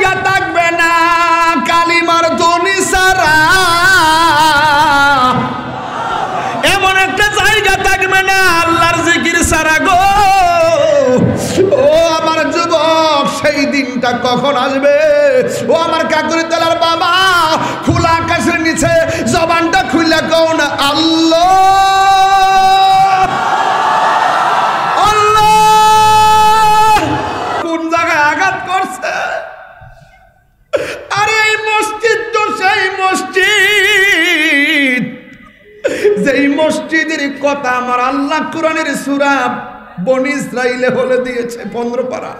জায়গা থাকবে না কালিমার ধ্বনি ছাড়া, এমন একটা জায়গা থাকবে না আল্লাহর জিকির ছাড়া গো। ও আমার যুবক, সেই দিনটা কখন আসবে? ও আমার কাকুরি তলার বাবা, খোলা আকাশের নিচে জবানটা খুলে কও না আল্লাহ আল্লাহ। কোন জায়গায় আঘাত করছে? আরে এই মসজিদ তো সেই মসজিদ, যেই মসজিদের কথা আমার আল্লাহ কোরআনের সূরা বনী ইসরাঈলে বলে দিয়েছে 15 পারা।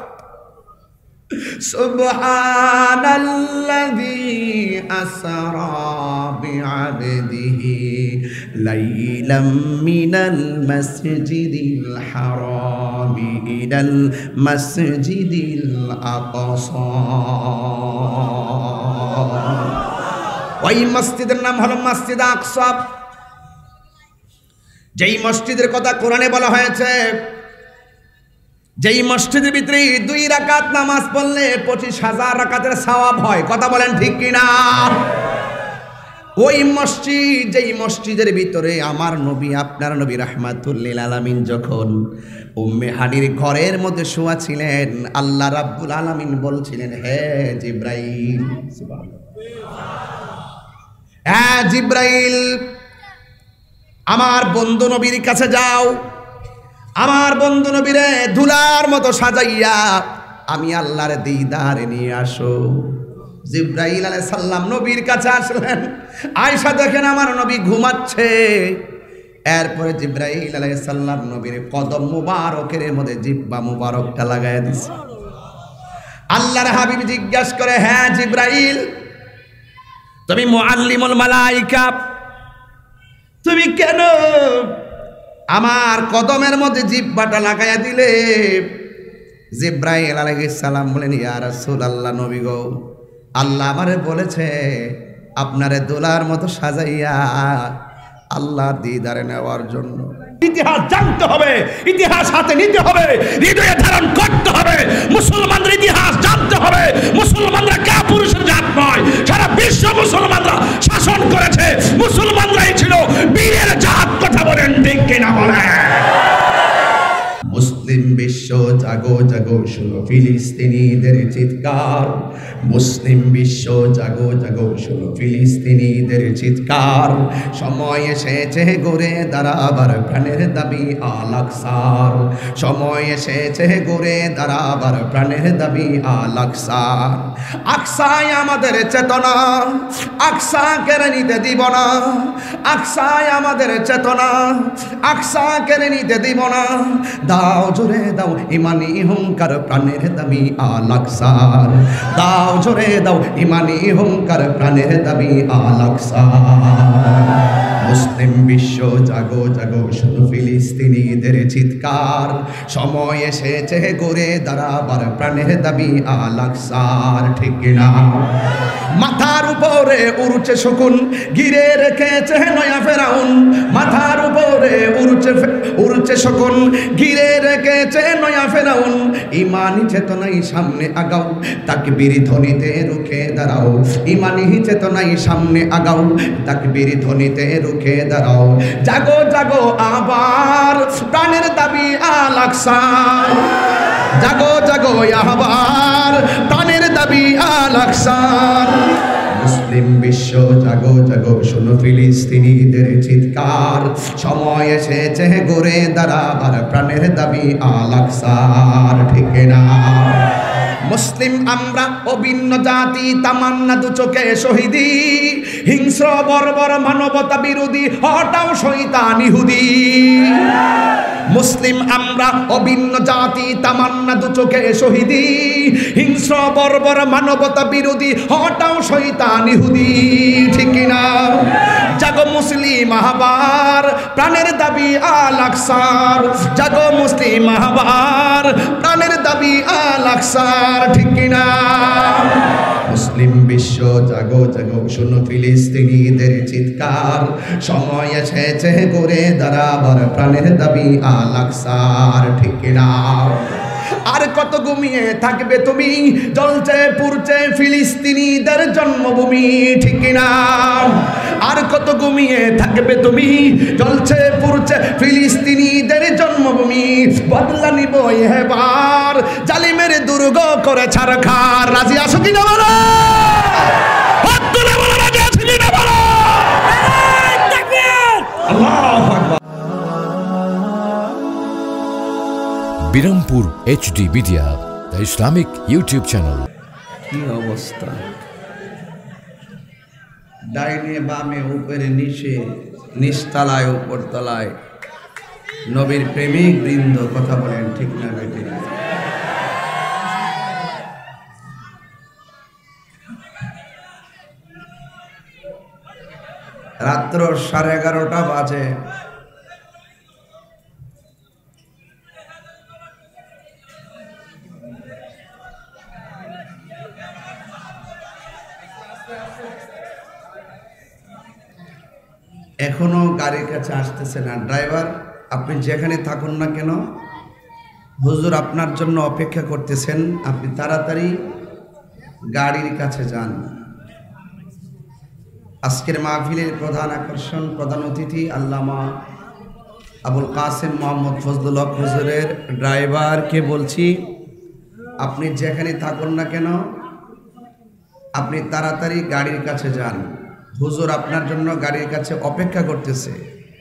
সুবহানাল্লাযী আসরা বিআবদিহি লাইলাম মিনাল মাসজিদিল হারামি ইলাল মাসজিদিল আকসা। ওই মসজিদের নাম হলো মসজিদ আকসা, যেই মসজিদের কথা কোরআনে বলা হয়েছে, যেই মসজিদের ভিতরে 2 রাকাত নামাজ পড়লে 25,000 রাকাতের সওয়াব হয়। কথা বলেন ঠিক কিনা? ওই মসজিদ, যেই মসজিদের ভিতরে আমার নবী, আপনার নবী রাহমাতুল লিল আলামিন যখন উম্মে হানির ঘরের মধ্যে শোয়া ছিলেন, আল্লাহ রাব্বুল আলামিন বলছিলেন, হে জিবরাইল, হ্যাঁ জিবরাইল, আমার বন্ধু নবীর কাছে যাও, আমার বন্ধু নবীরে ধুলার মতো সাজাইয়া আমি আল্লাহর দিদারে নিয়ে আসো। জিবরাইল আলাইহিস সালাম নবীর কাছে আসলেন। আয়েশা দেখেন আমার নবী ঘুমাচ্ছে। এরপরে জিবরাইল আলাইহিস সালাম নবীর কদম মুবারকের মধ্যে জিহ্বা মুবারকটা লাগায়া দিছে। আল্লাহর হাবিব জিজ্ঞাসা করে, হ্যাঁ জিবরাইল, তুমি মুআল্লিমুল মালায়েকা, তুমি কেন আমার কদমের মধ্যে জিহ্বাটা লাগাইয়া দিলে? জিবরাইল আলাইহিস সালাম বলেন, ইয়া রাসূলুল্লাহ, নবী গো, আল্লাহ আমারে বলেছে আপনারে দোলার মতো সাজাইয়া আল্লাহর দিদারে নেওয়ার জন্য। ইতিহাস জানতে হবে, ইতিহাস হাতে নিতে হবে, হৃদয়ে ধারণ করতে হবে। মুসলমানদের ইতিহাস জানতে হবে। মুসলমানরা কাপুরুষের জাত নয়, সারা বিশ্ব মুসলমানরা শাসন করেছে, মুসলমানরাই ছিল বীরের জাত। কথা বলেন ঠিক কিনা বলেন? মুসলিম বিশ্ব জাগো জাগো, শুনো ফিলিস্তিনিদের চিৎকার। মুসলিম বিশ্ব জাগো জাগো, শুনো ফিলিস্তিনিদের চিৎকার। সময় এসেছে গড়ে দাঁড়াবার প্রাণের দাবি আল আকসার। সময় এসেছে গড়ে দাঁড়াবার প্রাণের দাবি আল আকসার। আকসায় আমাদের চেতনা, আকসা কেড়ে নিতে দিব না। আকসায় আমাদের চেতনা, আকসা কেড়ে নিতে দিব না। দাও জোরে দাও ইমানি হুঙ্কার, প্রাণের দাবি আল আকসার। দাও জোরে দাও ইমানি হুঙ্কার, প্রাণের দাবি আল আকসার। মুসলিম বিশ্ব জাগো জাগো, শুনো ফিলিস্তিনিদের চিৎকার। সময় এসেছে গড়ে দাঁড়াবার প্রাণের দাবি আল আকসার। ঠিক কিনা? মাথার উপরে উড়ছে শকুন, ঘিরে রেখেছে নয়া ফেরাউন। মাথার উপরে উড়ছে শকুন, ঘিরে রেখেছে নয়া ফেরাউন। ইমানি চেতনাই সামনে আগাও, তাকবীর ধ্বনিতে রুখে দাঁড়াও। ইমানি চেতনাই সামনে আগাও, তাকবীর ধ্বনিতে রুখে দাঁড়াও। জাগো জাগো আবার প্রাণের দাবি আল আকসার। জাগো জাগো আবার প্রাণের দাবি আল আকসার। মুসলিম বিশ্ব জাগো জাগো, শুনো ফিলিস্তিনিদের চিৎকার। সময় এসেছে গড়ে দাঁড়াবার প্রাণের দাবি আল আকসার। ঠিক না? মুসলিম আমরা অভিন্ন জাতি, তামান্না দু চোখে শহীদি। হিংস্র বর্বর মানবতা বিরোধী, হটাও শয়তান ইহুদি। মুসলিম আমরা অভিন্ন জাতি, তামান্না দু চোখে শহীদি। হিংস্র বর্বর মানবতা বিরোধী, হটাও শয়তান ইহুদি। ঠিক কিনা? জাগো মুসলিম আহবার, প্রাণের দাবি আল আকসার। জাগো মুসলিম আহবার, প্রাণের দাবি আল আকসার। ঠিক কিনা? মুসলিম বিশ্ব জাগো জাগো, শুনো ফিলিস্তিনিদের চিৎকার। সময় এসেছে গড়ে দাঁড়াবার প্রাণের দাবি আল আকসার। ঠিক কিনা? আর কত ঘুমিয়ে থাকবে তুমি, জ্বলছে পুড়ছে ফিলিস্তিনিদের জন্মভূমি, ঠিক কিনা? আর কত ঘুমিয়ে থাকবে তুমি, জ্বলছে পুড়ছে ফিলিস্তিনিদের জন্মভূমি। বদলা নিব এবার, জালিমের দুর্গ করে ছারখার। রাজি আছো কিনা বলো? হাত তুলে বলো রাজি আছো কিনা বলো? আল্লাহু আকবার। Birampur HD media, the Islamic YouTube channel. কি অবস্থা! ডাইনে বামে উপরে নিচে, নিচতলায় উপরতলায় নবীর প্রেমিক বৃন্দ কথা বলেন, ঠিক না বেঠিক? রাত্র 11:30 বাজে। এখনো গাড়ির কাছে আসতেছে না। ড্রাইভার, আপনি যেখানে থাকুন না কেন, হুজুর আপনার জন্য অপেক্ষা করতেছেন, আপনি তাড়াতাড়ি গাড়ির কাছে যান। আজকের মাহফিলের প্রধান আকর্ষণ, প্রধান অতিথি আল্লামা আবুল কাসেম মোহাম্মদ ফজলুল হক হুজুরের ড্রাইভারকে বলছি, আপনি যেখানে থাকুন না কেন, আপনি তাড়াতাড়ি গাড়ির কাছে যান। হুজুর আপনার জন্য গাড়ির কাছে অপেক্ষা করতেছে।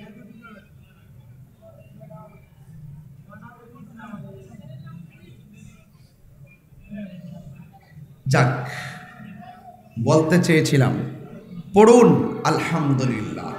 যাক, বলতে চেয়েছিলাম, পড়ুন আলহামদুলিল্লাহ,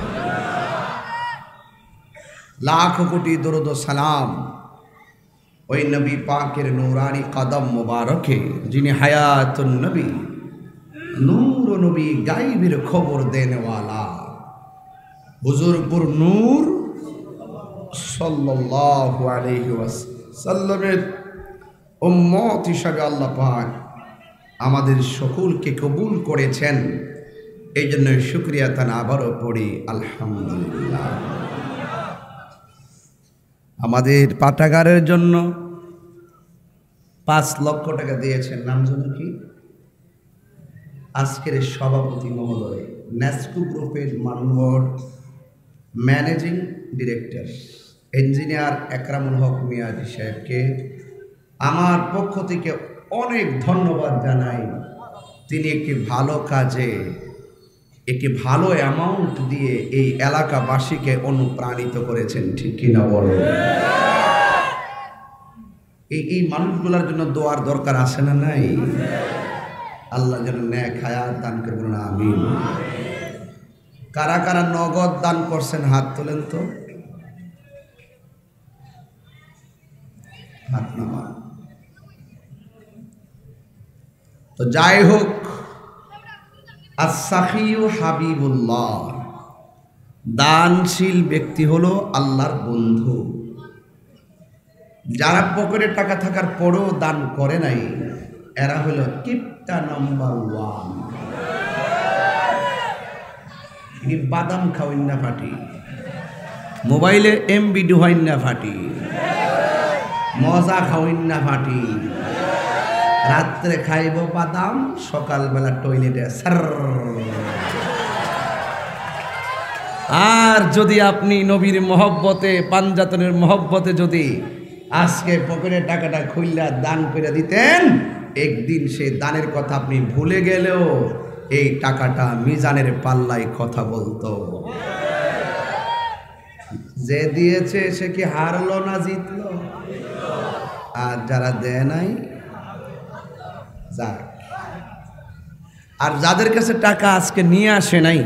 লাখ কোটি দরুদ ও সালাম ওই নবী পাকের নূরানি কদম মুবারকে, যিনি হায়াতুন নবী, নূর নবী, গাইবের খবর দেনেওয়ালা হুজুরপুর নূর সাল্লাল্লাহু আলাইহি ওয়াসাল্লামের উম্মত হিসাবে আল্লাহ পাক আমাদের সকলকে কবুল করেছেন। এই জন্য শুকরিয়া তান আবারও পড়ি আলহামদুলিল্লাহ। আমাদের পাঠাগারের জন্য 5 লক্ষ টাকা দিয়েছেন। নাম জানো কি? আজকের সভাপতি মহোদয়, নেস্কো গ্রুপের মাননীয় managing director engineer Ekramul Haque Miaji সাহেবকে আমার পক্ষ থেকে অনেক ধন্যবাদ জানাই। তিনি একটি ভালো কাজে একটি ভালো অ্যামাউন্ট দিয়ে এই এলাকাবাসীকে অনুপ্রাণিত করেছেন, ঠিক কিনা বলেন? এই মানুষগুলোর জন্য দোয়ার দরকার আছে না নাই? আল্লাহ যেন নেক হায়াত দান করবেন, আমিন। কারা কারা নগদ দান করছেন হাত তোলেন তো, হাত নামা। তো যাই হোক, as-sakhiyu হাবিবুল্লাহ, দানশীল ব্যক্তি হলো আল্লাহর বন্ধু। যারা পকেটে টাকা থাকার পরেও দান করে নাই, এরা হলো কিপটা নাম্বার 1। বাদাম খাওয়াইন না ফাটি, মোবাইলে এমবি ডুহাইন না ফাটি, মজা খাওয়াইন না ফাটি, রাত্রে খাইব বাদাম, সকালবেলা টয়লেটে সার। আর যদি আপনি নবীর মহব্বতে, পাঞ্জাতনের মহব্বতে যদি আজকে পকেটে টাকাটা খুললা দান করে দিতেন, একদিন সেই দানের কথা আপনি ভুলে গেলেও এই টাকাটা মিজানের পাল্লায় কথা বলতো। যে দিয়েছে সে কি হারলো না জিতলো? আর যারা দেয় নাই, যাক। আর যাদের কাছে টাকা আজকে নিয়ে আসে নাই,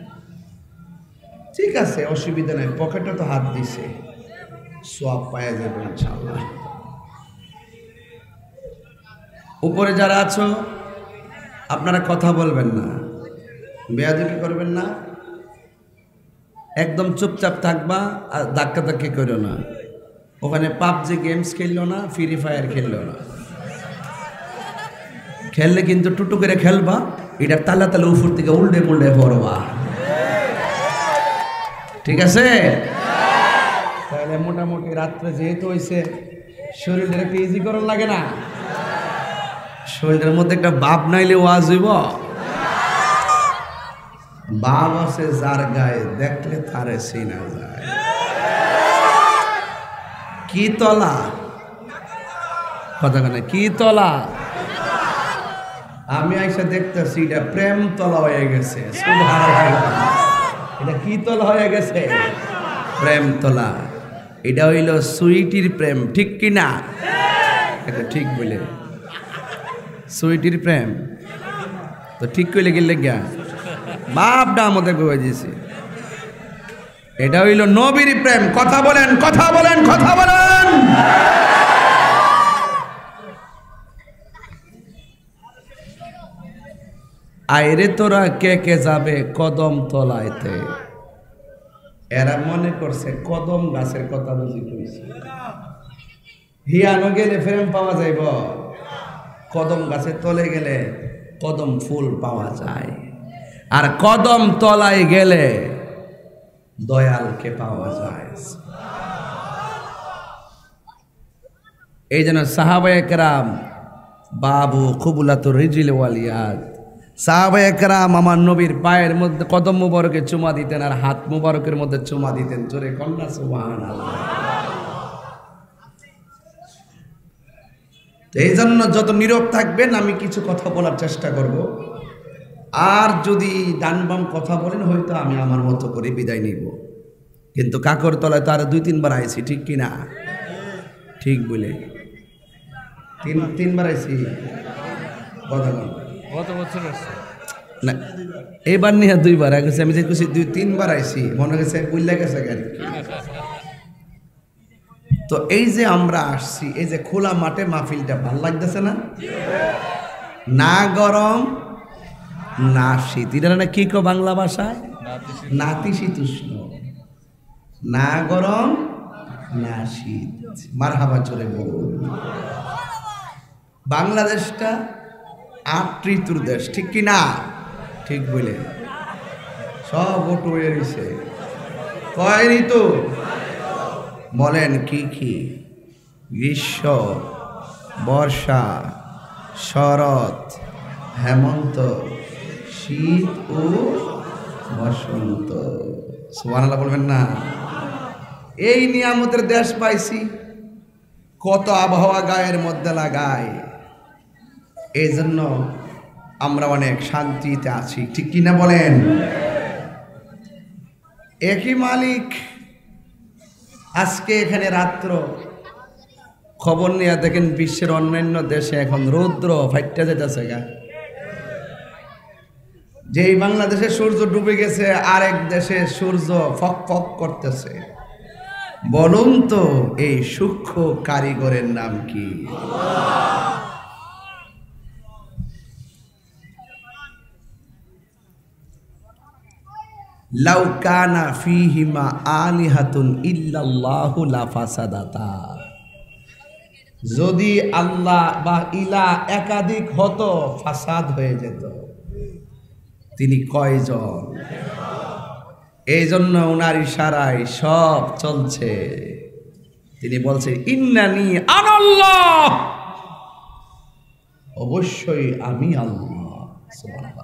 ঠিক আছে, অসুবিধা নাই, পকেটে তো হাত দিছে, সওয়াব পাওয়া যাবে ইনশাআল্লাহ। উপরে যারা আছো, আপনারা কথা বলবেন না, বেয়াদবি করবেন না, একদম চুপচাপ থাকবা, আর ধাক্কা ধাক্কি করো না। ওখানে পাবজি গেমস খেললো না, ফ্রি ফায়ার খেললো না। খেললে কিন্তু টুটু করে খেলবা, এটা তালা তালা উপর থেকে উল্টে মুল্টে পড়বা, ঠিক আছে? তাহলে মোটামুটি রাত্রে যেহেতু হয়েছে শরীরটা একটু ইজি করার লাগে না? শরীরের মধ্যে একটা বাপ নাইলে ওয়াজ হইব? বাপ আছে যার গায়ে, দেখলে তারে চিনা যায়। কি তলা কথা কেন, কি তলা? আমি আইসা দেখতেছি এটা প্রেম তলা হয়ে গেছে। এটা কি তলা হয়ে গেছে? প্রেম তলা। এটা হইল সুইটির প্রেম, ঠিক কিনা? এটা ঠিক বলে সুইটির প্রেম তো ঠিক কইলে গেলে গিয়া বাপটা আমাদের বই দিয়েছে। এটা হইল নবীর প্রেম। কথা বলেন, কথা বলেন, কথা বলেন। আইরে তোরা কে কে যাবে কদম তলাইতে? এরা মনে করছে কদম গাছের কথা বুঝি কইছে। হিয়ানো গেলে প্রেম পাওয়া যাইব, কদম গাছের তলে গেলে কদম ফুল পাওয়া যায়, আর কদম তলায় গেলে দয়ালকে পাওয়া যায়। এই জন্য সাহাবায়ে কেরাম বাবু কুবুলাতুর রিজিল ওয়ালিয়াত, সাহাবায়ে কেরাম আমার নবীর পায়ের মধ্যে কদম মুবারকে চুমা দিতেন আর হাত মুবারকের মধ্যে চুমা দিতেন। জোরে কন্যা সুবহানাল্লাহ। এই জন্য যত নীরব থাকবেন আমি কিছু কথা বলার চেষ্টা করব, আর যদি ডান বাম কথা বলেন হয়তো আমি আমার মতো করে বিদায় নিব। কিন্তু কাকর তলায় তো আর 2-3 বার আইছি, ঠিক কিনা? ঠিক বলে 3 বার আইছি। গত বছর না, এবার নিয়ে 2 বার আগে আমি যে খুশি 2-3 বার আইছি, মনে গেছে বুঝলে গেছে গাড়ি। তো এই যে আমরা আসছি, এই যে খোলা মাঠে মাহফিলটা ভাল লাগতেছে না? না গরম না শীত, এটা না কি কো বাংলা ভাষায়? নাতিশীতোষ্ণ। না গরম না শীত। মারহাবা চলে বলুন। বাংলাদেশটা 8 ঋতুর দেশ, ঠিক কি না? ঠিক বলে সব ওটো এসে কয় ঋতু বলেন? কি কি? গ্রীষ্ম, বর্ষা, শরৎ, হেমন্ত, শীত ও বসন্ত। সুবহানাল্লাহ বলবেন না? এই নিয়ামতের দেশ পাইছি, কত আবহাওয়া গায়ের মধ্যে লাগায়। এই জন্য আমরা অনেক শান্তিতে আছি, ঠিক কিনা বলেন? একই মালিক আজকে এখানে রাত্র খবর নিয়ে দেখেন বিশ্বের অন্যান্য দেশে এখন রৌদ্র ফাইটটা যেতেছে গা। যেই বাংলাদেশে সূর্য ডুবে গেছে আরেক দেশে সূর্য ফক ফক করতেছে। বলুন তো এই সূক্ষ্ম কারিগরের নাম কি? লাউ কানা ফীহিমা আলিহাতুন ইল্লাল্লাহু লাফাসাদাতা। যদি আল্লাহ বা ইলা একাধিক হতো ফাসাদ হয়ে যেত। তিনি কয়জন? এই জন্য ওনার ইশারায় সব চলছে। তিনি বলছেন ইন্নানি আনাল্লাহ, অবশ্যই আমি আল্লাহ। সুবহানাল্লাহ।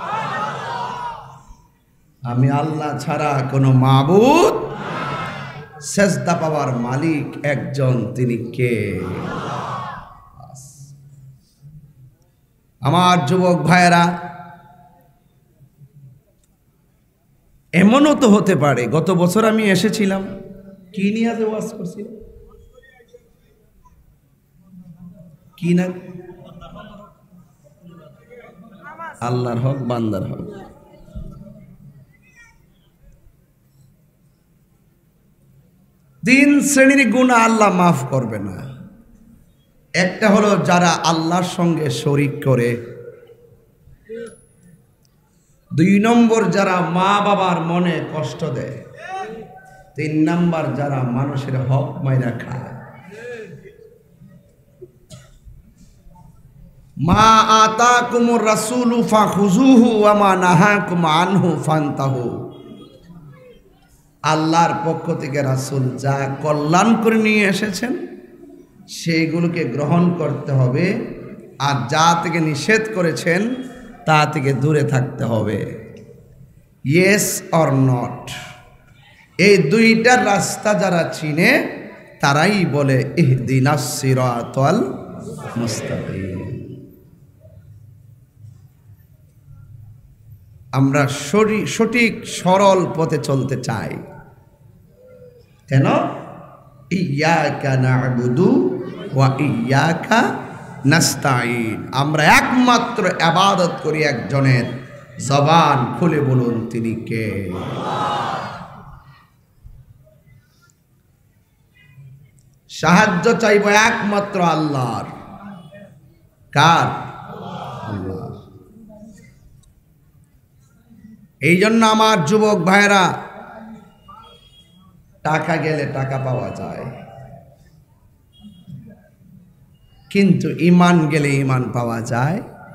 আমি আল্লাহ ছাড়া কোনো মাবুদ, সেজদা পাওয়ার মালিক একজন, তিনি কে? আমার যুবক ভাইয়েরা, এমনও তো হতে পারে গত বছর আমি এসেছিলাম, কি নিয়ে যে ওয়াজ করছি, কি না? আল্লাহর হক বান্দার হক। তিন শ্রেণীর গুনাহ আল্লাহ মাফ করবে না। একটা হলো যারা আল্লাহর সঙ্গে শরীক করে, 2 নম্বর যারা মা বাবার মনে কষ্ট দেয়, 3 নম্বর যারা মানুষের হক মাইরা খায়। মা আতাকুমুর রাসূলু ফাখুযুহু ওয়া মা নাহাকুম আনহু ফান্তাহু। আল্লাহর পক্ষ থেকে রাসূল যা কল্যাণ করে নিয়ে এসেছেন সেইগুলোকে গ্রহণ করতে হবে, আর যা থেকে নিষেধ করেছেন তা থেকে দূরে থাকতে হবে। ইয়েস অর নট, এই দুইটার রাস্তা যারা চিনে তারাই বলে ইহদিনাস সিরাতাল মুস্তাকিম। আমরা সঠিক সরল পথে চলতে চাই। কেন? ইয়্যাকা না'বুদু ওয়া ইয়্যাকা নাস্তাঈন, আমরা একমাত্র ইবাদত করি একজনের। জবান খুলে বলুন তিনি কে? সাহায্য চাইব একমাত্র আল্লাহর। কার? আল্লাহ। এই জন্য আমার যুবক ভাইরা, টাকা গেলে টাকা পাওয়া যায়, কিন্তু ঈমান গেলে ঈমান পাওয়া যায়।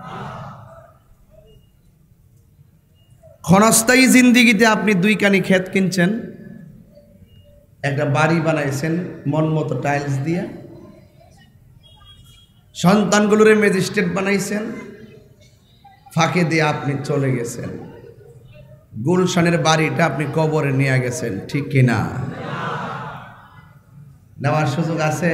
ক্ষণস্থায়ী জিন্দিগিতে আপনি 2 কানি ক্ষেত কিনছেন, একটা বাড়ি বানাইছেন মন মতো টাইলস দিয়া, সন্তানগুলোরে ম্যাজিস্ট্রেট বানাইছেন, ফাঁকে দিয়ে আপনি চলে গেছেন। গুলশানের বাড়িটা আপনি কবরে নিয়ে গেছেন, ঠিক কিনা? নেওয়ার সুযোগ আছে?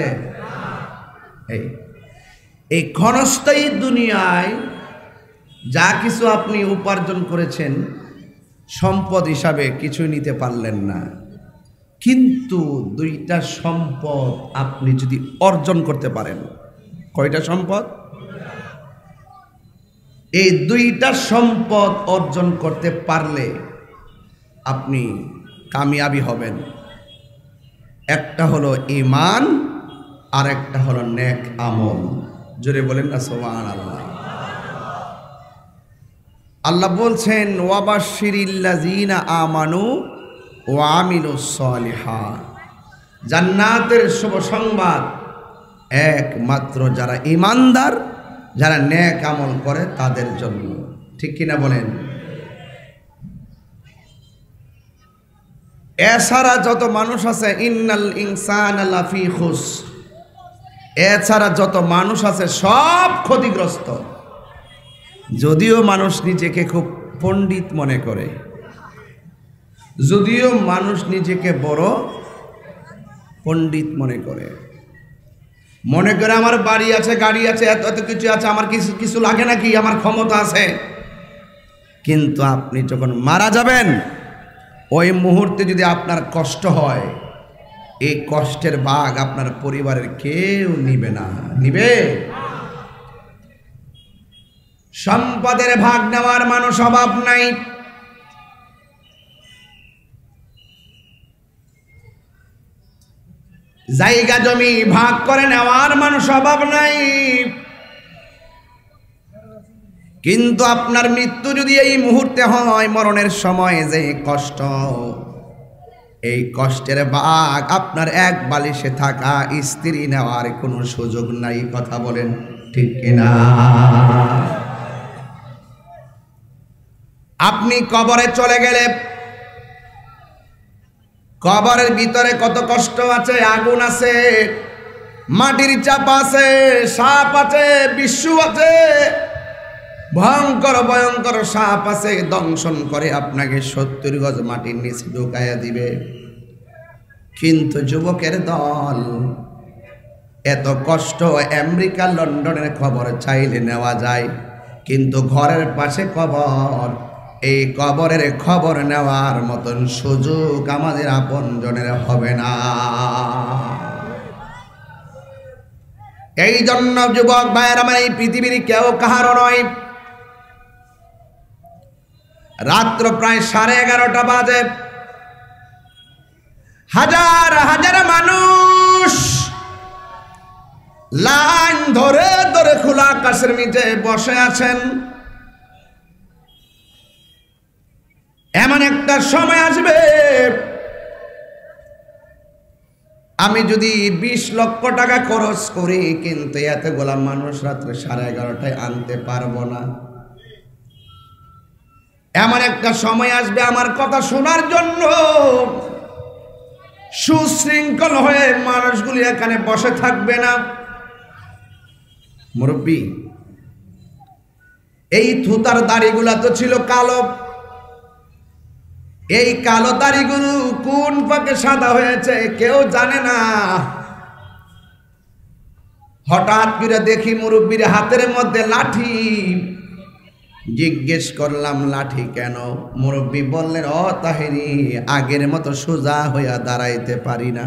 এই ক্ষণস্থায়ী দুনিয়ায় যা কিছু আপনি উপার্জন করেছেন সম্পদ হিসাবে কিছুই নিতে পারলেন না, কিন্তু 2টা সম্পদ আপনি যদি অর্জন করতে পারেন। কয়টা সম্পদ? এই 2টা সম্পদ অর্জন করতে পারলে আপনি কামিয়াবি হবেন। একটা হলো ঈমান, আর একটা হলো নেক আমল। জোরে বলেন না সুবহানাল্লাহ। আল্লাহ বলছেন ওয়াবাশশিরিল্লাযীনা আমানু ওয়া আমিলুস সালিহাত, জান্নাতের শুভ সংবাদ একমাত্র যারা ঈমানদার, যারা নেক আমল করে তাদের জন্য। ঠিক কিনা বলেন? এছাড়া যত মানুষ আছে, ইন্নাল ইনসানা লাফি খুসর, এছাড়া যত মানুষ আছে সব ক্ষতিগ্রস্ত। যদিও মানুষ নিজেকে খুব পণ্ডিত মনে করে, যদিও মানুষ নিজেকে বড় পণ্ডিত মনে করে আমার বাড়ি আছে, গাড়ি আছে, এত এত কিছু আছে, আমার কিছু লাগে নাকি, আমার ক্ষমতা আছে। কিন্তু আপনি যখন মারা যাবেন, ওই মুহূর্তে যদি আপনার কষ্ট হয়, এই কষ্টের ভাগ আপনার পরিবারের কেউ নিবে না। নিবে? সম্পদের ভাগ নেওয়ার মানুষ অভাব নাই, জায়গা জমি ভাগ করে নেওয়ার মানুষ অভাব নাই, কিন্তু আপনার মৃত্যু যদি এই মুহূর্তে হয়, মরণের সময় যে কষ্ট, এই কষ্টের ভাগ আপনার এক বালিশে থাকা স্ত্রী নেওয়ার কোনো সুযোগ নাই। কথা বলেন ঠিক কিনা? আপনি কবরে চলে গেলে কবরের ভিতরে কত কষ্ট আছে, আগুন আছে, মাটির চাপ আছে, সাপ আছে, বিচ্ছু আছে, ভয়ঙ্কর ভয়ঙ্কর সাপ আছে, দংশন করে আপনাকে 70 গজ মাটির নিচে ঢুকাইয়া দিবে। কিন্তু যুবকের দল, এত কষ্ট আমেরিকা লন্ডনের খবর চাইলে নেওয়া যায়, কিন্তু ঘরের পাশে কবর, এই কবরের খবর নেওয়ার মতন সুযোগ আমাদের আপনজনের হবে না। এই জন্য যুবক ভাইয়ের আমার, এই পৃথিবীর কেউ কাহারও নয়। রাত্র প্রায় 11:30 বাজে, হাজার হাজার মানুষ লাইন ধরে ধরে খোলা আকাশের নিচে বসে আছেন। এমন একটা সময় আসবে, আমি যদি 20 লক্ষ টাকা খরচ করি, কিন্তু এতগুলা মানুষ রাত্রে 11:30টায় আনতে পারবো না। এমন একটা সময় আসবে, আমার কথা শোনার জন্য সুশৃঙ্খল হয়ে মানুষগুলি এখানে বসে থাকবে না। মুরব্বী, এই থুতার দাড়িগুলা তো ছিল কালো, এই কালো দাড়িগুলো কোন ফাঁকে সাদা হয়েছে কেউ জানে না। হঠাৎ করে দেখি মুরব্বীর হাতের মধ্যে লাঠি। জিজ্ঞেস করলাম লাঠি কেন? মুরব্বী বললেন, ও তাহেরি, আগের মতো সোজা হইয়া দাঁড়াইতে পারি না।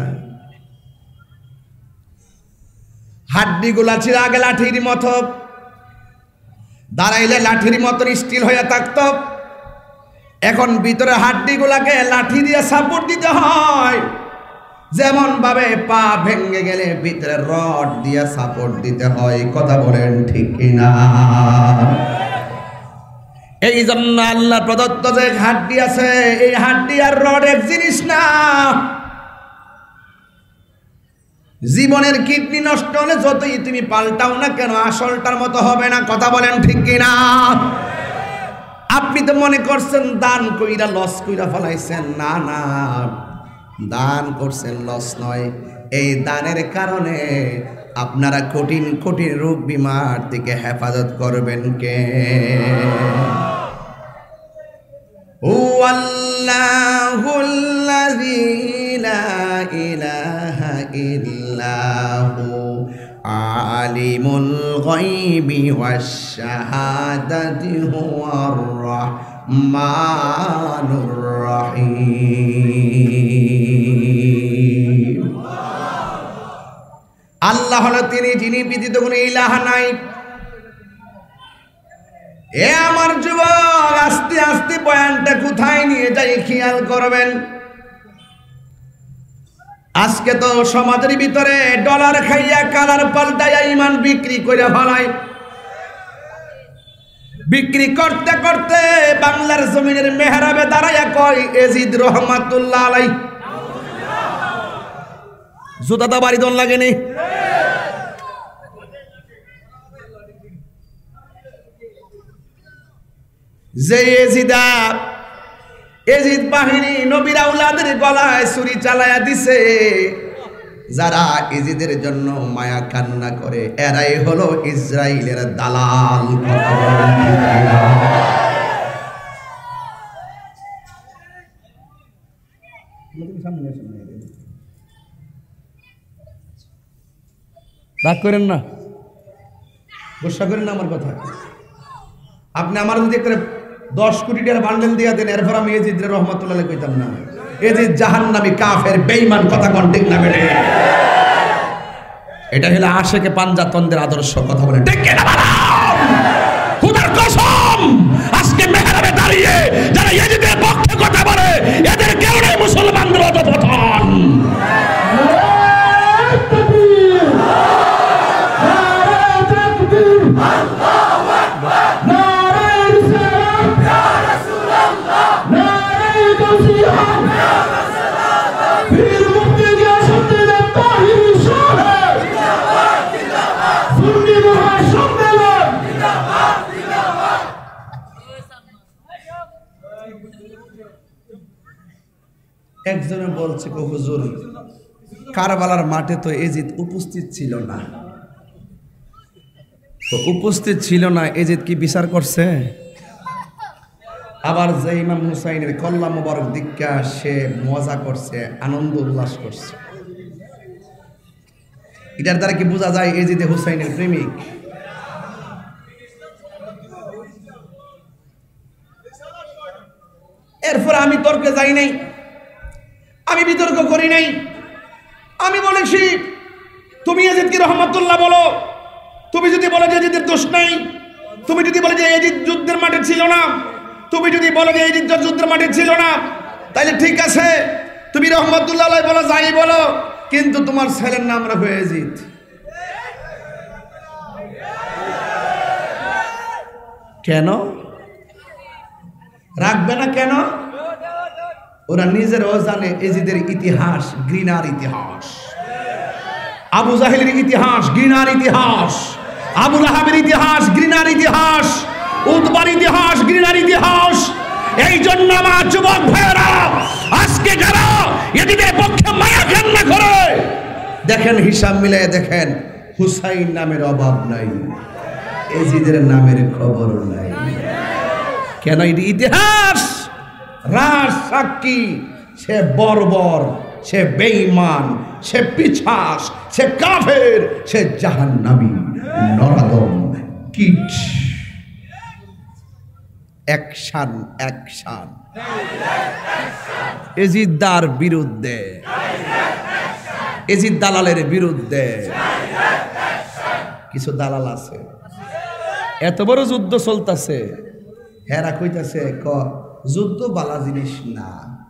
হাড্ডিগুলা ছিল আগে লাঠির মতো, দাঁড়াইলে লাঠির মতন স্টিল হইয়া থাকত। এখন ভিতরে হাড্ডিগুলাকে লাঠি দিয়ে সাপোর্ট দিতে হয়, যেমন ভাবে পা ভেঙে গেলে ভিতরে রড দিয়ে সাপোর্ট দিতে হয়। কথা বলেন ঠিক কিনা? এই জন্য আল্লাহ প্রদত্ত যে হাড্ডি আছে, এই হাড্ডি আর রড এক জিনিস না। জীবনের কিডনি নষ্ট হলে যতই তুমি পাল্টাও না কেন, আসলটার মতো হবে না। কথা বলেন ঠিক কিনা? আপনি তো মনে করছেন দান কইরা লস কইরা ফলাইছেন। না না, দান করছেন লস নয়। এই দানের কারণে আপনারা কঠিন কঠিন রোগ বিমার থেকে হেফাজত করবেন কে? হুয়াল্লাহুল্লাযী লা ইলাহা ইল্লাহু আলিমুল গায়বি ওয়াশ শাহাদাতি হুয়ার রাহমানুর রহিম। আল্লাহ হলো তিনি, যিনি ব্যতীত কোনো ইলাহা নাই। এ আমার যুবক, আস্তে আস্তে বয়ানটা কোথায় নিয়ে যাই খেয়াল করবেন। আজকে তো সমাজের ভিতরে ডলার খাইয়া কালার পাল্টাইয়া ইমান বিক্রি করে ফেলায়। বিক্রি করতে করতে বাংলার জমিনের মেহরাবে দাঁড়াইয়া কয় এজিদ রহমাতুল্লাহ আলাই। জুতা তো বাড়ি দন লাগেনি। যে এজিদ বাহিনী নবীর আউলাদের গলায় ছুরি চালায়া দিছে, যারা এজিদের জন্য মায়া কান্না করে, এরাই হলো ইসরায়েলের দালাল। রাগ করেন না, গোসা করেন না আমার কথা। আপনি আমার যদি একটা 10 কোটি টাকার বান্ডেল দিয়া দেন, এরপর আমি এজিদ রহমাতুল্লাহ কইতাম না। এজিদ জাহান্নামী কাফের বেঈমান, কথা কোন ঠিক না বেড়ে? এটা হলো আশেকে পাঞ্জাতনদের আদর্শ। কথা বলে ঠিক কিনা? খোদার কসম, আজকে মেহরাবে দাঁড়িয়ে যারা এজিদের পক্ষে কথা বলে, এদের কেউ নেই মুসলমানদের অধঃপতন। একজনে বলছে, হুজুর, কারবালার মাঠে তো এজিদ উপস্থিত ছিল না। তো উপস্থিত ছিল না, এজিদ কি বিচার করছে? আবার যে ইমাম হুসাইনের কল্লা মোবারক দীক্ষা, সে মজা করছে, আনন্দ উল্লাস করছে। এটার দ্বারা কি বোঝা যায় এজিদে হুসাইনের প্রেমিক? এরপর আমি তর্কে যাই নাই, আমি বিতর্ক করি নাই। আমি বলেছি, তুমি এজিদকে রহমাতুল্লাহ বলো। তুমি যদি বলো যে এজিদের দোষ নাই, তুমি যদি বলো যে এজিদ যুদ্ধের মাঠে ছিল না, তুমি যদি বলো যে এজিদ যুদ্ধের মাঠে ছিল না, তাহলে ঠিক আছে, তুমি রহমাতুল্লাহ বলো, যাই বলো, কিন্তু তোমার ছেলের নাম রাখো এজিদ। কেন রাখবে না? কেন? ওরা নিজেরাও জানে এজিদের ইতিহাস ঘৃণার ইতিহাস, আবু জাহেলের ইতিহাস ঘৃণার ইতিহাস, আবু লাহাবের ইতিহাস ঘৃণার ইতিহাস, উতবার ইতিহাস ঘৃণার ইতিহাস। এই জন্য আমার যুবক ভাইয়েরা, আজকে যারা এদিকে পক্ষে মায়া কান্না করে, দেখেন হিসাব মিলিয়ে দেখেন, হুসাইন নামের অভাব নাই, এজিদের নামের খবর নাই। কেন? এটি ইতিহাস রাজ সাক্ষী। সে বর্বর, সে বেঈমান, সে পিছাস, সে কাফের, সে জাহান্নামী, নরাদম, কীট। অ্যাকশন, অ্যাকশন এজিদার বিরুদ্ধে, এজিদ দালালের বিরুদ্ধে। কিছু দালাল আছে, এত বড় যুদ্ধ চলতেছে, হেরা কইতাছে যুদ্ধ বালা জিনিস না।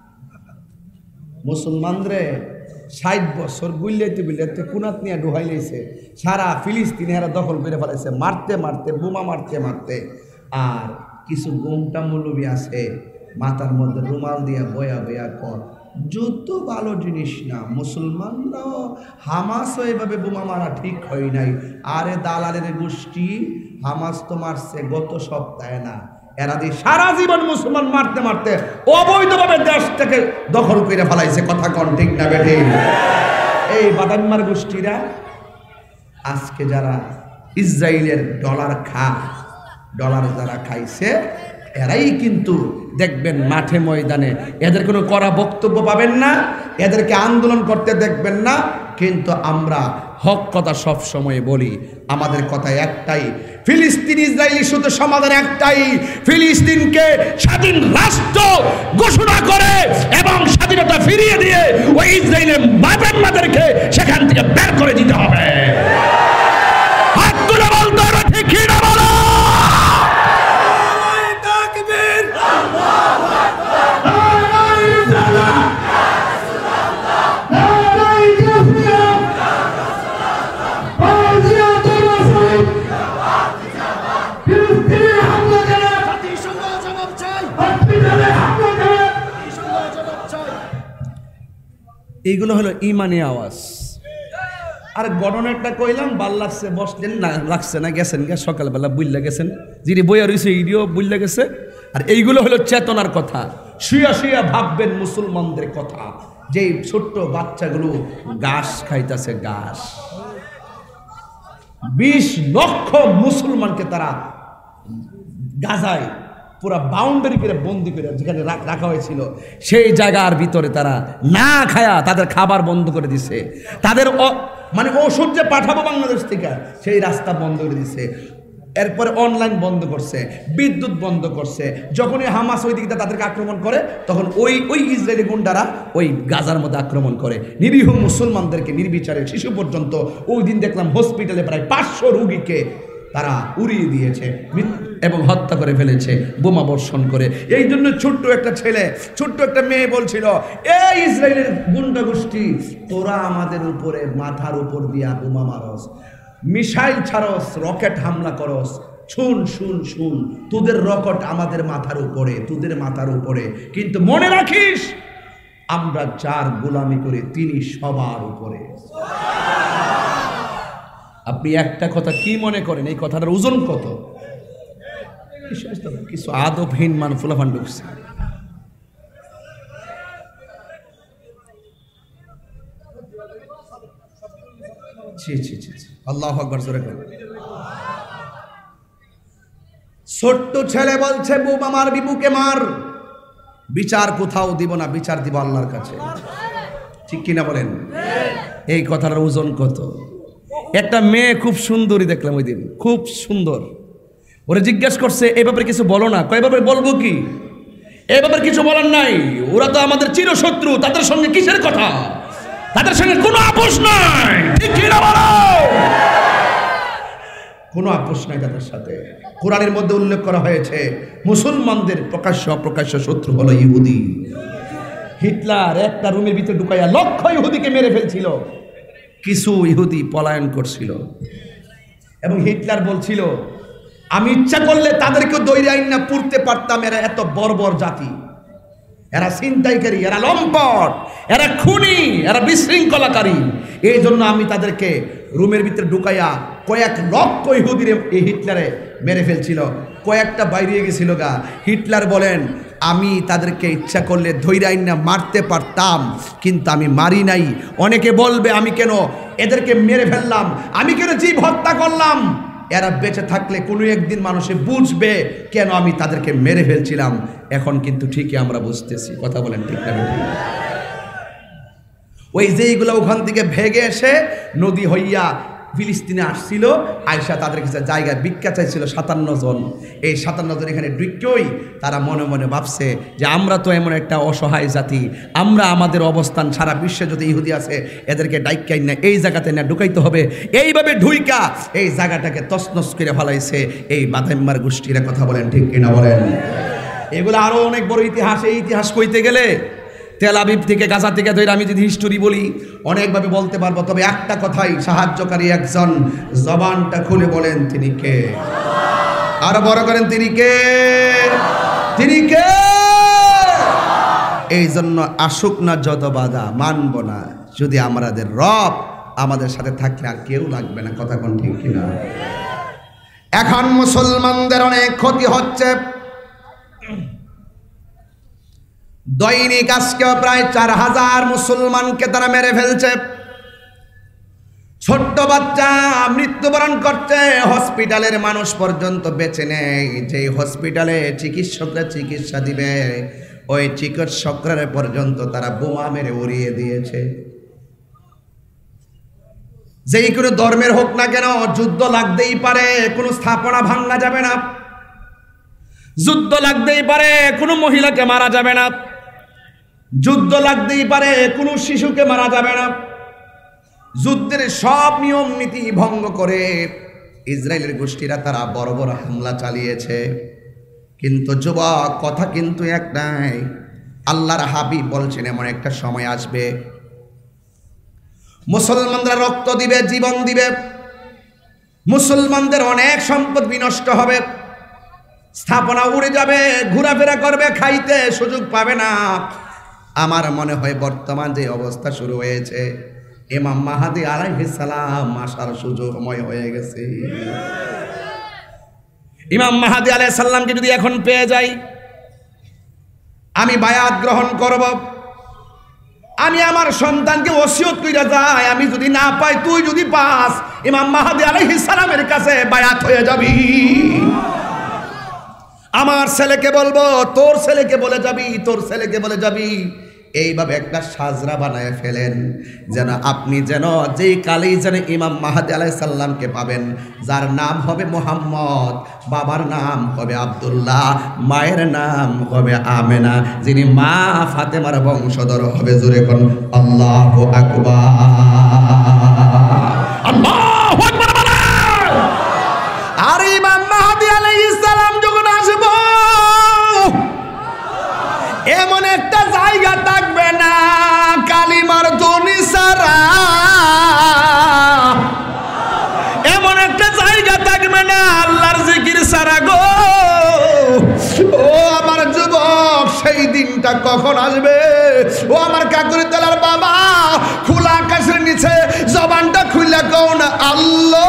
মুসলমানরে 60 বছর গুইলাইতে গুইলাইতে কুনাত নিয়ে ডুহাই লাইছে, সারা ফিলিস্তিন হেরা দখল করে ফেলাইছে, মারতে মারতে, বোমা মারতে মারতে। আর কিছু গোমটা মৌলবী আছে, মাথার মধ্যে রুমাল দিয়া বয়া বয়া কর যুদ্ধ ভালো জিনিস না। মুসলমানরাও হামাসও এভাবে বোমা মারা ঠিক হয় নাই। আরে দালালের গোষ্ঠী, হামাস তো মারছে গত সপ্তাহে না, এরা দিয়ে সারা জীবন মুসলমান মারতে মারতে অবৈধভাবে দেশ থেকে দখল করে ফেলাইছে। কথা কন ঠিক না বেঠে? এই বাদাম্মার গোষ্ঠীরা আজকে যারা ইসরায়েলের ডলার যারা খাইছে, এরাই কিন্তু দেখবেন মাঠে ময়দানে, এদের কোনো কড়া বক্তব্য পাবেন না, এদেরকে আন্দোলন করতে দেখবেন না। কিন্তু আমরা হক কথা সব সময় বলি, আমাদের কথা একটাই, ফিলিস্তিন ইসরায়েলি শুধু সমাধান একটাই, ফিলিস্তিনকে স্বাধীন রাষ্ট্র ঘোষণা করে এবং স্বাধীনতা ফিরিয়ে দিয়ে ওই ইসরায়েলের বাবা-মাদেরকে সেখান থেকে বের করে দিতে হবে। হাত তুলে বলতে হবে, ঠিক কি না বলো? এইগুলো হলো ইমানি আওয়াজ। আর গণনাটা কইলাম, ভাল লাগছে, বসলেন না, লাগছে না, গেছেন গে, সকালবেলা বুঝলে গেছেন, যিনি বইয়া রয়েছে ইডিও বুঝলে গেছে। আর এইগুলো হলো চেতনার কথা, শুয়া শুয়া ভাববেন মুসলমানদের কথা, যে ছোট্ট বাচ্চাগুলো ঘাস খাইতেছে, ঘাস। 20 লক্ষ মুসলমানকে তারা গাজায় পুরা বাউন্ডারি করে বন্দি করে যেখানে রাখা হয়েছিল, সেই জায়গার ভিতরে তারা না খায়া তাদের খাবার বন্ধ করে দিছে, তাদের মানে ওষুধ যে পাঠাবো বাংলাদেশ থেকে সেই রাস্তা বন্ধ করে দিছে। এরপরে অনলাইন বন্ধ করছে, বিদ্যুৎ বন্ধ করছে। যখনই হামাস ওই দিকে তাদেরকে আক্রমণ করে, তখন ওই ইসরায়েলি গুন্ডারা ওই গাজার মধ্যে আক্রমণ করে, নিরীহ মুসলমানদেরকে নির্বিচারে, শিশু পর্যন্ত। ওই দিন দেখলাম হসপিটালে প্রায় 500 রোগীকে তারা উড়িয়ে দিয়েছে এবং হত্যা করে ফেলেছে বোমা বর্ষণ করে। এই জন্য ছোট্ট একটা ছেলে, ছোট্ট একটা মেয়ে বলছিল, এই ইসরায়েলের গুন্ডা গোষ্ঠী, তোরা আমাদের উপরে মাথার উপর দিয়া বোমা মারস, মিসাইল ছাড়স, রকেট হামলা করস, শুন শুন শুন, তোদের রকেট আমাদের মাথার উপরে, তোদের মাথার উপরে, কিন্তু মনে রাখিস আমরা যার গোলামি করে তিনি সবার উপরে। আপনি একটা কথা কি মনে করেন, এই কথাটার ওজন কত? কিছু আদবহীন ফুলাফান ঢুকছে। আল্লাহু আকবার, জোরে বলেন। ছোট্ট ছেলে বলছে, বোমা মারবি, বুকে মার, বিচার কোথাও দিব না, বিচার দিব আল্লাহর কাছে। ঠিক কিনা বলেন? এই কথাটার ওজন কত? একটা মেয়ে খুব সুন্দরী দেখলাম ওই দিন, খুব সুন্দর। ওরা জিজ্ঞাসা করছে, এই ব্যাপারে কিছু বলো না। কয় ব্যাপারে বলবো কি, এই ব্যাপারে কিছু বলার নাই, ওরা তো আমাদের চিরশত্রু, তাদের সঙ্গে কিসের কথা, তাদের সঙ্গে কোনো আপোষ নাই। ঠিক কি না বলো? কোনো আপোষ নাই তাদের সাথে। কোরআনের মধ্যে উল্লেখ করা হয়েছে, মুসলমানদের প্রকাশ্য অপ্রকাশ্য শত্রু হলো ইহুদি। হিটলার একটা রুমের ভিতরে ঢুকাইয়া লক্ষ ইহুদিকে মেরে ফেলছিল। কিছু ইহুদি পলায়ন করছিল এবং হিটলার বলছিল, আমি ইচ্ছা করলে তাদেরকে দৈরে আইন না পুড়তে পারতাম, এরা এত বর্বর জাতি, এরা ছিনতাইকারী, এরা লম্পট, এরা খুনি, এরা বিশৃঙ্খলাকারী। এই জন্য আমি তাদেরকে রুমের ভিতরে ঢুকাইয়া কয়েক লক্ষ ইহুদিরে এই হিটলারে মেরে ফেলছিল। কয়েকটা বাইরে গেছিল গা। হিটলার বলেন, আমি তাদেরকে ইচ্ছা করলে ধৈর্যাইন না মারতে পারতাম, কিন্তু আমি মারি নাই। অনেকে বলবে আমি কেন এদেরকে মেরে ফেললাম, আমি কেন জীব হত্যা করলাম। এরা বেঁচে থাকলে কোনো একদিন মানুষে বুঝবে কেন আমি তাদেরকে মেরে ফেলছিলাম। এখন কিন্তু ঠিকই আমরা বুঝতেছি। কথা বলেন ঠিক না? ওই যেইগুলো ওখান থেকে ভেগে এসে নদী হইয়া ফিলিস্তিনে আসছিল, আয়েশা তাদের কাছে জায়গায় ভিক্ষা চাইছিল 57 জন। এই 57 জন এখানে ঢুকেই তারা মনে মনে ভাবছে যে আমরা তো এমন একটা অসহায় জাতি, আমরা আমাদের অবস্থান সারা বিশ্বে যদি ইহুদি আছে এদেরকে ডাইকাই না এই জায়গাতে না ঢুকাইতে হবে। এইভাবে ঢুইকা এই জায়গাটাকে তছনছ করে ফেলাইছে এই বাদাইম্মার গোষ্ঠীরা। কথা বলেন ঠিক কিনা বলেন? এগুলো আরও অনেক বড় ইতিহাস। এই ইতিহাস কইতে গেলে তেল আবিব থেকে গাজা থেকে ধরে আমি যদি হিস্টোরি বলি অনেকভাবে বলতে পারবো, তবে একটা কথাই সাহায্যকারী একজন, জবানটা খুলে বলেন তিনি কে? আরো বড় করেন তিনি কে? তিনি কে? এই জন্য আসুক না যত বাধা মানব না, যদি আমাদের রব আমাদের সাথে থাকলে আর কেউ লাগবে না। কথা কোন ঠিক কিনা? এখন মুসলমানদের অনেক ক্ষতি হচ্ছে। দৈনিক আজকেও প্রায় 4000 মুসলমানকে তারা মেরে ফেলছে। ছোট্ট বাচ্চা মৃত্যুবরণ করছে, হসপিটালের মানুষ পর্যন্ত বেঁচে নেই। যে হসপিটালে চিকিৎসকরা চিকিৎসা দিবে ওই চিকিৎসকরা পর্যন্ত তারা বোমা মেরে উড়িয়ে দিয়েছে। যেই কোনো ধর্মের হোক না কেন যুদ্ধ লাগতেই পারে, কোনো স্থাপনা ভাঙা যাবে না। যুদ্ধ লাগতেই পারে, কোনো মহিলাকে মারা যাবে না। যুদ্ধ লাগতেই পারে, কোনো শিশুকে মারা যাবে না। যুদ্ধের সব নিয়ম নীতি ভঙ্গ করে ইসরায়েলের গোষ্ঠীরা তারা বড় বড় হামলা চালিয়েছে। কিন্তু যুবক, কথা কিন্তু একটাই, আল্লাহর হাবিব বলছেন এমন একটা সময় আসবে মুসলমানরা রক্ত দিবে, জীবন দিবে, মুসলমানদের অনেক সম্পদ বিনষ্ট হবে, স্থাপনা উড়ে যাবে, ঘোরাফেরা করবে, খাইতে সুযোগ পাবে না। আমার মনে হয় বর্তমান যে অবস্থা শুরু হয়েছে, ইমাম মাহদী আলাইহিস সালাম আসার সুযোগ সময় হয়ে গেছে। ইমাম মাহদী আলাইহিস সালামকে যদি এখন পেয়ে যাই, আমি বায়াত গ্রহণ করব। আমি আমার সন্তানকে ওসিয়ত কইরা যাই, আমি যদি না পাই, তুই যদি পাস, ইমাম মাহদী আলাইহিস সালামের কাছে বায়াত হয়ে যাবি। আমার ছেলেকে বলবো, তোর ছেলেকে বলে যাবি, তোর ছেলেকে বলে যাবি। এইভাবে একটা সাজরা বানায় ফেলেন, যেন আপনি যেন যেই কালেই যেন ইমাম মাহদী আলাইহিস সালামকে পাবেন, যার নাম হবে মুহাম্মদ, বাবার নাম হবে আব্দুল্লাহ, মায়ের নাম হবে আমেনা, যিনি মা ফাতেমার বংশধর হবে। জোরে কোন আল্লাহু আকবার, আল্লাহু আকবার। আর ইমাম মাহদী আলাইহিস সালাম যখন আসবে, এমন একটা জায়গা থাকবে না কালিমার ধ্বনি ছাড়া, এমন একটা জায়গা থাকবে না আল্লাহর জিকির ছাড়া গো। ও আমার যুবক, সেই দিনটা কখন আসবে? ও আমার কাকুরি তলার বাবা, খোলা আকাশের নিচে জবানটা খুলে কও না আল্লাহ।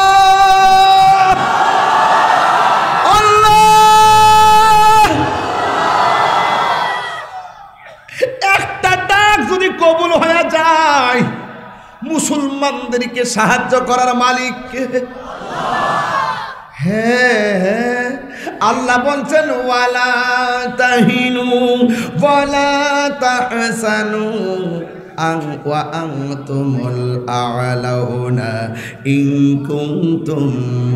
কবুল হয়ে যায়, মুসলমানদেরকে সাহায্য করার মালিক কে? হ্যাঁ, আল্লাহ বলছেন ওয়ালা তাহিনু ওয়ালা তাহসানু ওয়া আনতুমুল আ'লাউনা ইন কুনতুম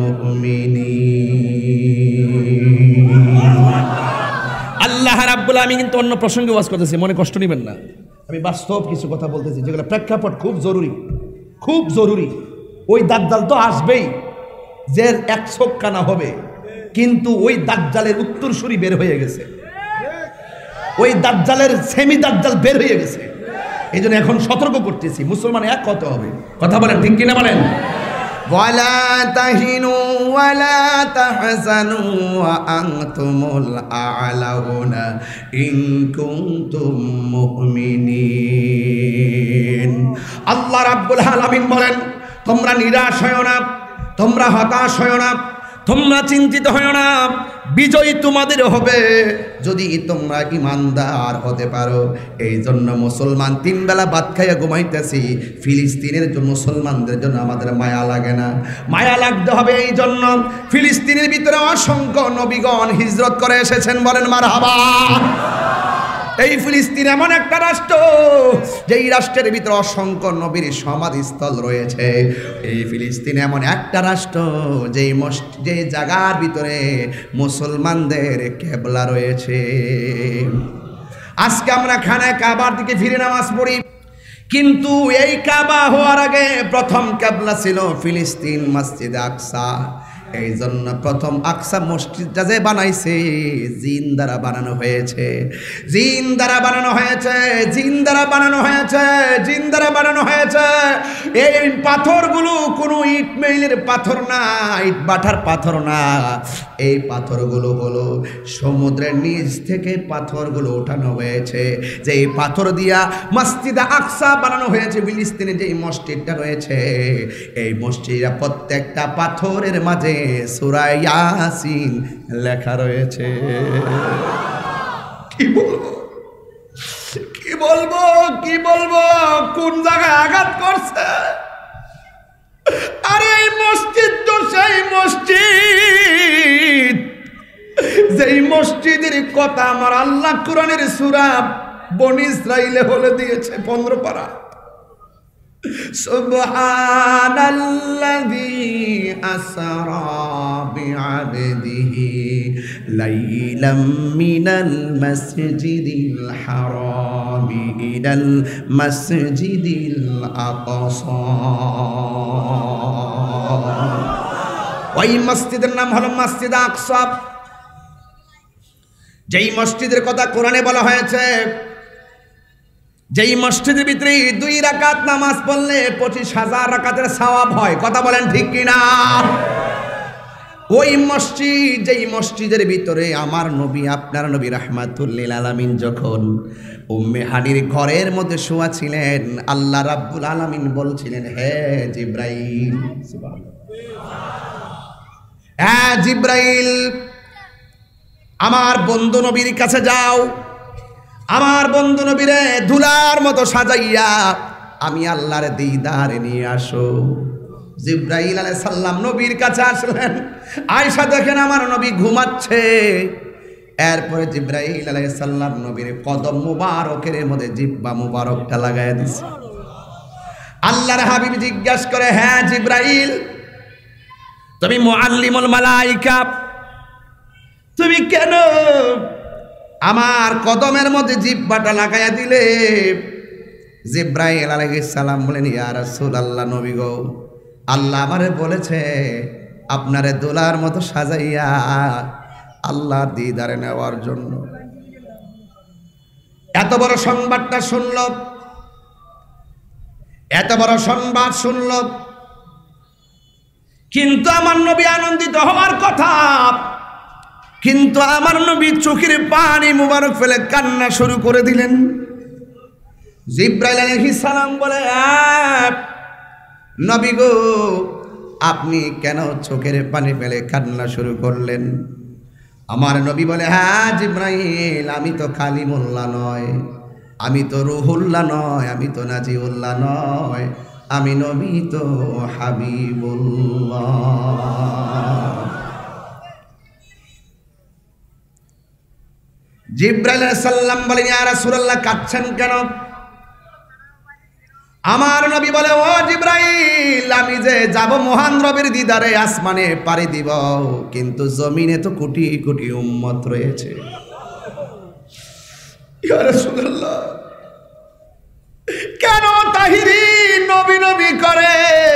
মুমিনিন। আল্লাহ রাব্বুল আলামিন কিন্তু অন্য প্রসঙ্গে ওয়াজ করতেছে, মনে কষ্ট নেবেন না। আমি বাস্তব কিছু কথা বলতেছি যেগুলো প্রেক্ষাপট খুব জরুরি, খুব জরুরি। ওই দাজ্জাল তো আসবেই, যে এক চোখ কানা হবে, কিন্তু ওই দাজ্জালের উত্তরসূরি বের হয়ে গেছে, ওই দাজ্জালের সেমি দাজ্জাল বের হয়ে গেছে। এই জন্য এখন সতর্ক করতেছি, মুসলমান এক হতে হবে। কথা বলেন ঠিক কিনা বলেন? ওয়ালা তাহিনু ওয়ালা তাহজানু ওয়া আনতুমুল আ'লাউনা ইন কুনতুম মুমিনিন। আল্লাহ রাব্বুল আলামিন বলেন, তোমরা নিরাশ হয়ো না, তোমরা হতাশ হয়ো না, তোমরা চিন্তিত হও না, বিজয় তোমাদের হবে যদি তোমরা ঈমানদার হতে পারো। এই জন্য মুসলমান 3 বেলা ভাত খাইয়া ঘুমাইতেছি, ফিলিস্তিনের জন্য মুসলমানদের জন্য আমাদের মায়া লাগে না? মায়া লাগতে হবে। এই জন্য ফিলিস্তিনের ভিতরে অসংখ্য নবীগণ হিজরত করে এসেছেন, বলেন মারহাবা। এই ফিলিস্তিন এমন একটা রাষ্ট্র, যেই রাষ্ট্রের ভিতরে অসংখ্য নবীর সমাধিস্থল রয়েছে। এই ফিলিস্তিন এমন একটা রাষ্ট্র, যে জায়গার ভিতরে মুসলমানদের কেবলা রয়েছে। আজকে আমরা খানায় কাবার দিকে ফিরে নামাজ পড়ি, কিন্তু এই কাবা হওয়ার আগে প্রথম কেবলা ছিল ফিলিস্তিন, মসজিদে আকসা। এই জন্য প্রথম আকসা মসজিদটা যে বানাইছে জিন দ্বারা বানানো হয়েছে, জিন দ্বারা বানানো হয়েছে, জিন দ্বারা বানানো হয়েছে, জিন দ্বারা বানানো হয়েছে। এই পাথরগুলো কোনো ইট মেইলের পাথর না, ইট বাটার পাথর না। এই পাথরগুলো হলো সমুদ্রের নিচ থেকে পাথরগুলো ওঠানো হয়েছে, যে এই পাথর দিয়া মসজিদে আকসা বানানো হয়েছে। ফিলিস্তিনে যে মসজিদটা রয়েছে, এই মসজিদে প্রত্যেকটা পাথরের মাঝে সূরা ইয়াসিন লেখা রয়েছে। কি বলবো, কি বলবো, কি বলবো, কোন জায়গায় আঘাত করছে। আরে এই মসজিদ তো সেই মসজিদ, যেই মসজিদের কথা আমার আল্লাহ কোরআনের সূরা বনী ইসরাঈলে বলে দিয়েছে 15 পারা। সুবহানাল্লাযী আসরা বিআবদিহি লাইলাম মিনাল মাসজিদিল হারামি ইলাল মাসজিদিল আকসা। ওই মসজিদের নাম হলো মসজিদ আকসা, যেই মসজিদের কথা কোরআনে বলা হয়েছে, যেই মসজিদের ভিতরে 2 রাকাত নামাজ পড়লে 25,000 রাকাতের সওয়াব হয়। কথা বলেন ঠিক কিনা? ওই মসজিদ, যেই মসজিদের ভিতরে আমার নবী, আপনার নবী রাহমাতুল লিল আলামিন যখন উম্মে হানির ঘরের মধ্যে শোয়া ছিলেন, আল্লাহ রাব্বুল আলামিন বলছিলেন, হে জিবরাইল, হ্যাঁ জিবরাইল, আমার বন্ধু নবীর কাছে যাও, আমার বন্ধু নবীরে ধুলার মতো সাজাইয়া আমি আল্লাহর দিদারে নিয়ে আসো। জিবরাইল আলাইহিস সালাম নবীর কাছে আসলেন। আয়েশা দেখেন আমার নবী ঘুমাচ্ছে। এরপরে জিবরাইল আলাইহিস সালাম নবীর কদম মুবারকের মধ্যে জিহ্বা মুবারকটা লাগায় দিছে। আল্লাহর হাবিব জিজ্ঞাসা করে, হ্যাঁ জিবরাইল, তুমি মুআল্লিমুল মালায়েকা, তুমি কেন আমার কদমের মধ্যে জিহ্বাটা লাগাইয়া দিলে? জিবরাইল আলাইহিস সালাম বলেন, ইয়া রাসূলুল্লাহ, নবী গো, আল্লাহ আমারে বলেছে আপনারে দোলার মতো সাজাইয়া আল্লাহর দিদারে নেওয়ার জন্য। এত বড় সংবাদটা শুনল, এত বড় সংবাদ শুনল, কিন্তু আমার নবী আনন্দিত হওয়ার কথা, কিন্তু আমার নবী চোখের পানি মুবারক ফেলে কান্না শুরু করে দিলেন। জিবরাইল আলাইহিস সালাম বলে, নবী গো, আপনি কেন চোখের পানি ফেলে কান্না শুরু করলেন? আমার নবী বলে, হ্যাঁ জিবরাইল, আমি তো কালিমুল্লাহ নয়, আমি তো রুহুল্লাহ নয়, আমি তো নাজিউল্লাহ নয়, আমি নবী তো হাবিবুল্লাহ। জিবরাইল আলাইহিস সালাম বলেন, ইয়া রাসূলুল্লাহ, কাঁদছেন কেন? আমার নবী বলে, ও জিবরাইল, আমি যে যাব মহান রবের দিদারে, আসমানে পাড়ি দিব, কিন্তু জমিনে তো কোটি কোটি উম্মত রয়েছে। ইয়া রাসূলুল্লাহ, কেন তাহিরি নবী নবী করে?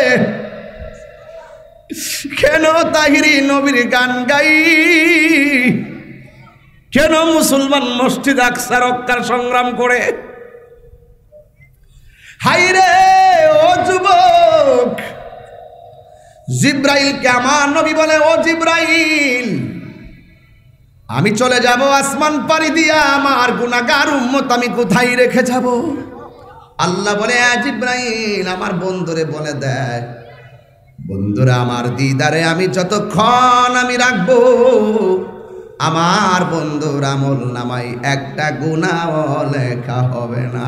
কেন তাহিরি নবীর গান গাই? কেন মুসলমান মসজিদ আকসা রক্ষার সংগ্রাম করে? হাইরে ও যুবক, জিবরাইলকে আমার নবী বলে, ও জিবরাইল, আমি চলে যাব আসমান পাড়ি দিয়া, আমার গুনাহগার উম্মত আমি কোথায় রেখে যাব? আল্লাহ বলে, জিবরাইল, আমার বন্ধুরে বলে দেয়, বন্ধুরা আমার, দিদারে আমি যতক্ষণ আমি রাখবো, আমার বন্ধুর আমল নামাই একটা গুনাহ লেখা হবে না।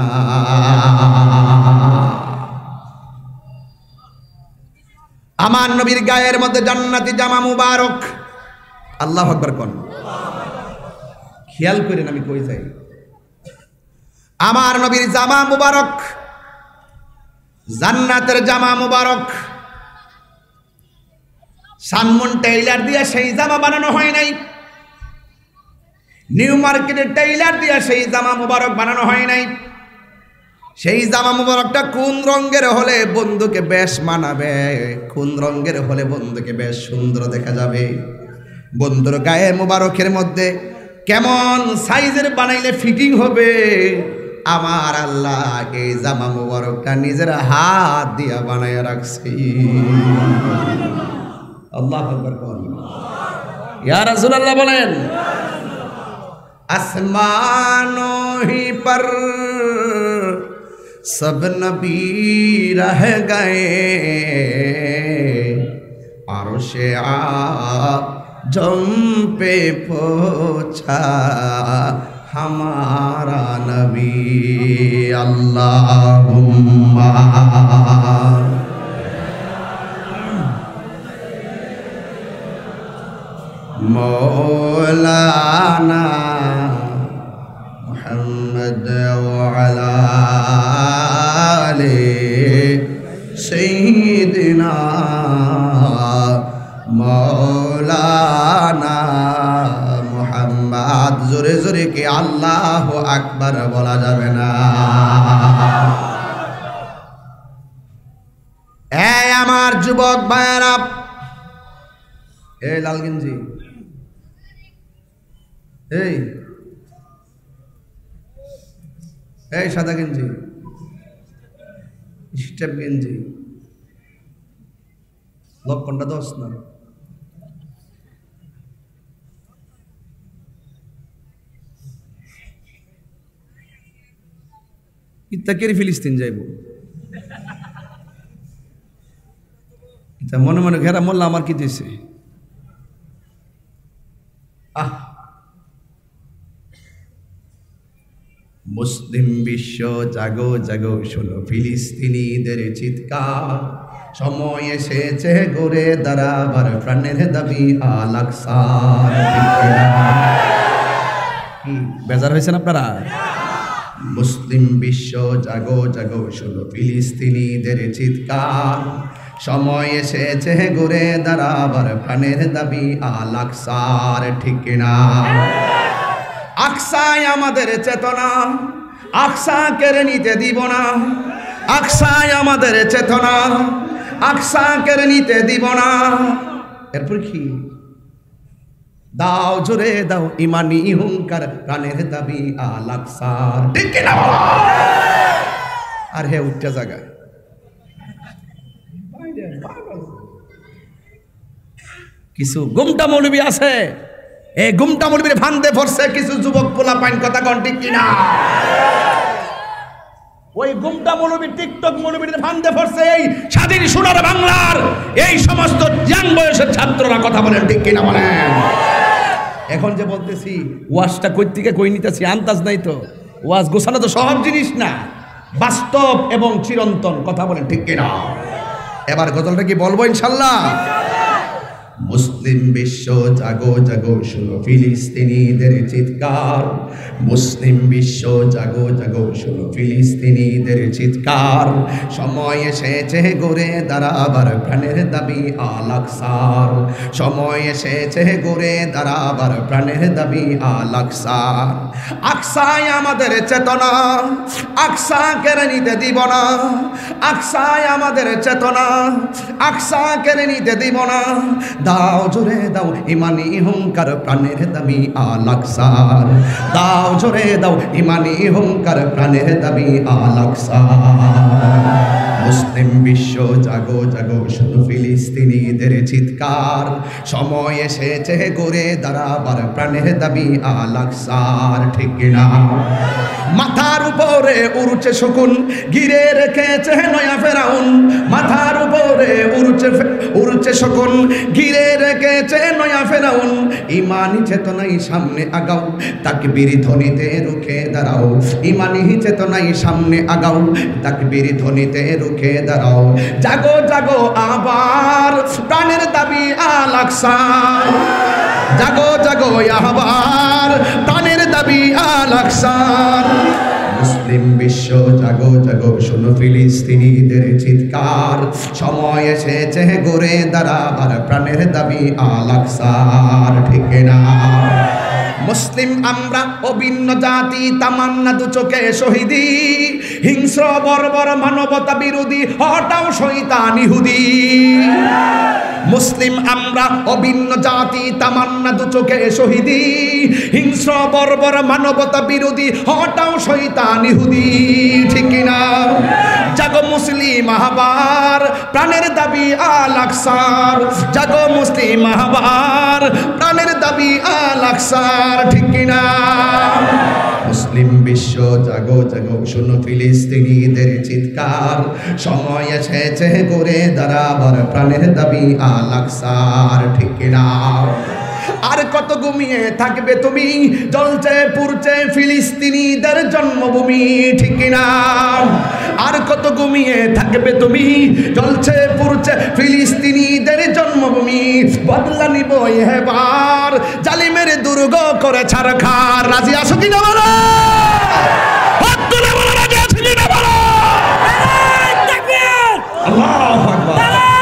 আমার নবীর গায়ের মধ্যে জান্নাতি জামা মুবারক। আল্লাহু আকবার কোন। খেয়াল করেন আমি কই যাই। আমার নবীর জামা মুবারক, জান্নাতের জামা মুবারক। সানমুন টেইলার দিয়ে সেই জামা বানানো হয় নাই, নিউ মার্কেটের টেইলার দিয়ে সেই জামা মুবারক বানানো হয় নাই। সেই জামা মুবারকটা কোন রঙের হলে বন্ধুকে বেশ মানাবে, কোন রঙের হলে বন্ধুকে বেশ সুন্দর দেখা যাবে, বন্ধুর গায়ে মুবারকের মধ্যে কেমন সাইজের বানাইলে ফিটিং হবে, আমার আল্লাহ এই জামা মুবারকটা নিজের হাত দিয়া বানায় রাখছি। আল্লাহু আকবার বলেন। ইয়া রাসূলুল্লাহ বলেন। আসমানোं ही पर सब नबी रह गए, अर्शे आज़म पे पहुंचा हमारा नबी। अल्लाहुम्मा मौलाना मुहम्मद वअला आले सय्यिदिना मौलाना मुहम्मद। जोरे जोरे के अल्लाहु আকবার বলা যাবে না। এই আমার যুবক ভাইরা, এই লাল গেঞ্জি, এই এই সাদা গেঞ্জি, স্টেপ গেঞ্জি, লক্ষণটা দোষ না। ইত্যাকেরই ফিলিস্তিন যাইব, মনে মনে ঘেরা মোল্লা আমার কি দিয়েছে। মুসলিম বিশ্ব জাগো জাগো, শোনো ফিলিস্তিনিদের চিৎকার, সময় এসেছে গড়ে দাঁড়াবার প্রাণের দাবি আল আকসা। কি বেজার হয়েছেন আপনারা? মুসলিম বিশ্ব জাগো জাগো, শোনো ফিলিস্তিনিদের চিৎকার, সময় এসেছে গড়ে দাঁড়াবার প্রাণের দাবি আল আকসার। ঠিক কিনা? আকসায় আমাদের চেতনা, আকসা কেড়ে নিতে দিব না। আকসায় আমাদের চেতনা, আকসা কেড়ে নিতে দিব না। এরপর কি? দাও জোরে দাও ইমানি হুঙ্কার, প্রাণের দাবি আল আকসার। ঠিক কিনা? আর হে উচ্চ জায়গা কিছু গুমটা মৌলবী আছে, এই গুমটা মৌলবীর ফান্দে পড়ছে কিছু যুবক পোলা পাইন। কথা কন ঠিক কিনা? ওই গুমটা মৌলবী, টিকটক মৌলবীর ফান্দে পড়ছে এই স্বাধীন সোনার বাংলার এই সমস্ত ইয়াং বয়সের ছাত্ররা। কথা বলেন ঠিক কিনা? বলেন। এখন যে বলতেছি ওয়াজটা কই থেকে কই নিতেছি আন্দাজ নাই তো। ওয়াজ গোছানো তো সহজ জিনিস না, বাস্তব এবং চিরন্তন। কথা বলেন ঠিক কিনা? এবার গজলটা কি বলবো ইনশাল্লাহ? মুসলিম বিশ্ব জাগো জাগো, শোনো ফিলিস্তিনিদের চিৎকার। মুসলিম বিশ্ব জাগো জাগো, শোনো ফিলিস্তিনিদের চিৎকার, সময় এসেছে গড়ে দাঁড়াবার প্রাণের দাবি আল আকসার। সময় এসেছে গড়ে দাঁড়াবার প্রাণের দাবি আল আকসার। আকসায় আমাদের চেতনা, আকসা কেড়ে নিতে দিব না। আকসায় আমাদের চেতনা, আকসা কেড়ে নিতে দিব না। দাও জোরে দাও ইমানি হুঙ্কার, প্রাণের দাবি আল আকসার। দাও জোরে দাও ইমানি হুঙ্কার, প্রাণের দাবি আল আকসার। মুসলিম বিশ্ব জাগো জাগো, শোনো ফিলিস্তিনিদের চিৎকার, সময় এসেছে গড়ে দাঁড়াবার প্রাণের দাবি আল আকসার। ঠিক কিনা? মাথার উপরে উড়ছে শকুন, ঘিরে রেখেছে নয়া ফেরাউন। মাথার উপরে উড়ছে সকল ঘিরে রেখেছে নয়া ফেরাউন। ইমানি চেতনাই সামনে আগাও, তাকবীর ধ্বনিতে রুখে দাঁড়াও। ইমানি চেতনাই সামনে আগাও, তাকবীর ধ্বনিতে রুখে দাঁড়াও। জাগো জাগো আবার প্রাণের দাবি আল আকসা, জাগো জাগো আবার প্রাণের দাবি আল আকসা। মুসলিম বিশ্ব জাগো জাগো, শোনো ফিলিস্তিনিদের চিৎকার। সময় এসেছে গড়ে দাঁড়াবার প্রাণের দাবি আল আকসার, ঠিক না? মুসলিম আমরা অভিন্ন জাতি, তামান্না দু চোখে শহীদি। হিংস্র বর্বর মানবতা বিরোধী, হটাও শয়তান ইহুদি। মুসলিম আমরা অভিন্ন জাতি, তামান্না দু চোখে শহীদি। হিংস্র বর্বর মানবতা বিরোধী, হটাও শয়তান ইহুদি, ঠিক না? জাগো মুসলিম আহবার প্রাণের দাবি আল আকসার, জাগো মুসলিম আহবার প্রাণের দাবি আল আকসার, ঠিক না? মুসলিম বিশ্ব জাগো জাগো, শোনো ফিলিস্তিনিদের চিৎকার। সময় এসেছে গড়ে দাঁড়াবার প্রাণের দাবি আল আকসার, ঠিক না? আর কত ঘুমিয়ে থাকবে তুমি, জ্বলছে পুড়ছে ফিলিস্তিনিদের জন্মভূমি, ঠিক না? আর কত ঘুমিয়ে থাকবে তুমি, জ্বলছে পুড়ছে ফিলিস্তিনিদের জন্মভূমি। বদলা নিব এবার জালিমের দুর্গ করে ছারখার। রাজি আছো কিনা বলো? হাত তুলে বলো, রাজি আছো কিনা বলো? আল্লাহু আকবার।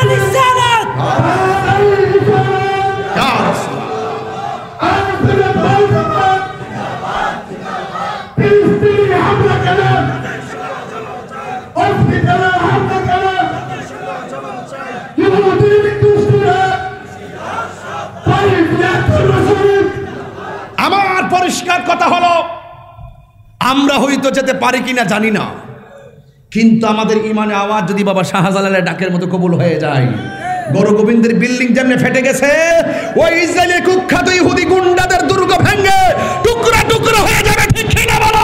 আমার পরিষ্কার কথা হলো, আমরা হয়তো যেতে পারি কিনা জানি না, কিন্তু আমাদের ইমানে আওয়াজ যদি বাবা শাহজালালের ডাকের মতো কবুল হয়ে যায়, গরু গোবিন্দের বিল্ডিং যেমনি ফেটে গেছে, ওই ইসরায়েলের কুখ্যাত ইহুদি গুন্ডাদের দুর্গ ভেঙে টুকরা টুকরা হয়ে যাবে, ঠিক কিনা বলো?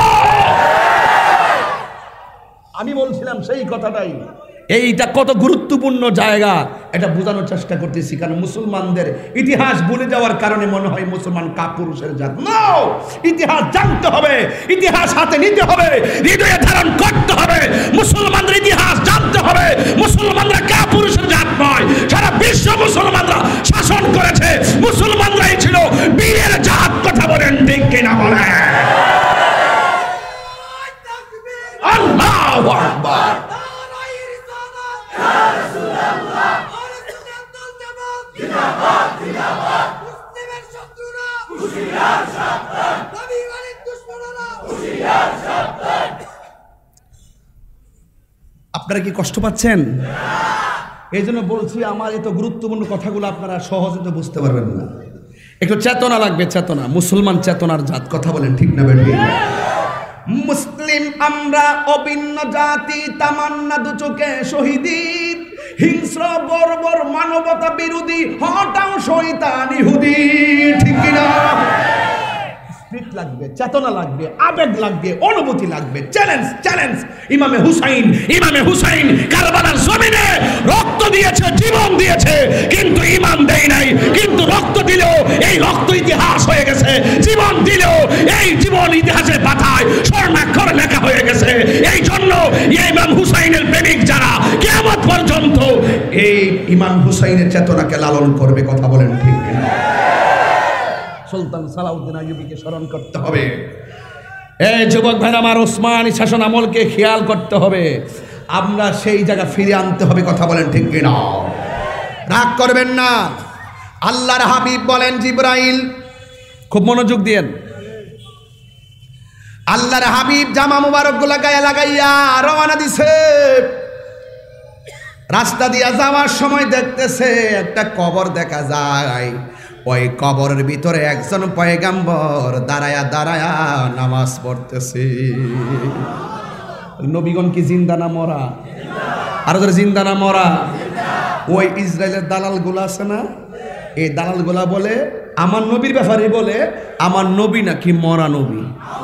আমি বলছিলাম সেই কথাটাই। এইটা কত গুরুত্বপূর্ণ জায়গা এটা বোঝানোর চেষ্টা করতেছি, কারণ মুসলমানদের ইতিহাস ভুলে যাওয়ার কারণে মনে হয় মুসলমান কাপুরুষের জাত। নো, ইতিহাস জানতে হবে, ইতিহাস হাতে নিতে হবে, হৃদয়ে ধারণ করতে হবে। মুসলমানদের ইতিহাস জানতে হবে। মুসলমানরা কাপুরুষের জাত নয়, সারা বিশ্ব মুসলমানরা শাসন করেছে, মুসলমানরাই ছিল বীরের জাত। কথা বলেন ঠিক কিনা বলেন? আল্লাহু আকবার। আপনারা কি কষ্ট পাচ্ছেন? এই জন্য বলছি, আমার এত গুরুত্বপূর্ণ কথাগুলো আপনারা সহজে তো বুঝতে পারবেন না। একটু চেতনা লাগবে, চেতনা। মুসলমান চেতনার জাত। কথা বলেন ঠিক না বেঠি? মুসলিম আমরা অভিন্ন জাতি, তামান্না দু চোখে শহীদি। হিংস্র বর্বর মানবতা বিরোধী, হটাও শয়তান ইহুদি, ঠিক না? স্পিরিট লাগবে, চেতনা লাগবে, আবেগ লাগবে, অনুভূতি লাগবে। Challenge, challenge. ইমামে হুসাইন কারবালার জমিনে রক্ত দিয়েছে, জীবন দিয়েছে, কিন্তু ইমান দেয় নাই। কিন্তু রক্ত দিলেও এই রক্ত ইতিহাস হয়ে গেছে, জীবন দিলেও এই জীবন ইতিহাসের পাতায় স্বর্ণাক্ষরে লেখা হয়ে গেছে। এই জন্য ইমাম হুসাইনের প্রেমিক যারা, কিয়ামত পর্যন্ত এই ইমাম হুসাইনের চেতনাকে লালন করবে। কথা বলেন ঠিক না? সুলতান সালাউদ্দিন আইয়ুবীকে স্মরণ করতে হবে। এই যুবক ভাই আমার, ওসমানী শাসন আমলকে খেয়াল করতে হবে। আমরা সেই জায়গা ফিরে আনতে হবে। কথা বলেন ঠিক কিনা? রাগ করবেন না। আল্লাহর হাবিব বলেন, জিবরাইল, খুব মনোযোগ দিয়েন, আল্লাহর হাবিব জামা মুবারক গুলা গায়ে লাগাইয়া রওনা দিছে। রাস্তা দিয়া যাওয়ার সময় দেখতেছে একটা কবর দেখা যায়। ওই কবরের ভিতরে একজন পয়গাম্বর দাঁড়ায়া দাঁড়ায়া নামাজ পড়তেছে। নবীগণ কি জিন্দা না মরা? আরো ধরে জিন্দা না মরা? ওই ইসরায়েলের দালাল গুলা আছে না, এই দালাল গুলা বলে আমার নবীর ব্যাপারে, বলে আমার নবী নাকি মরা নবী।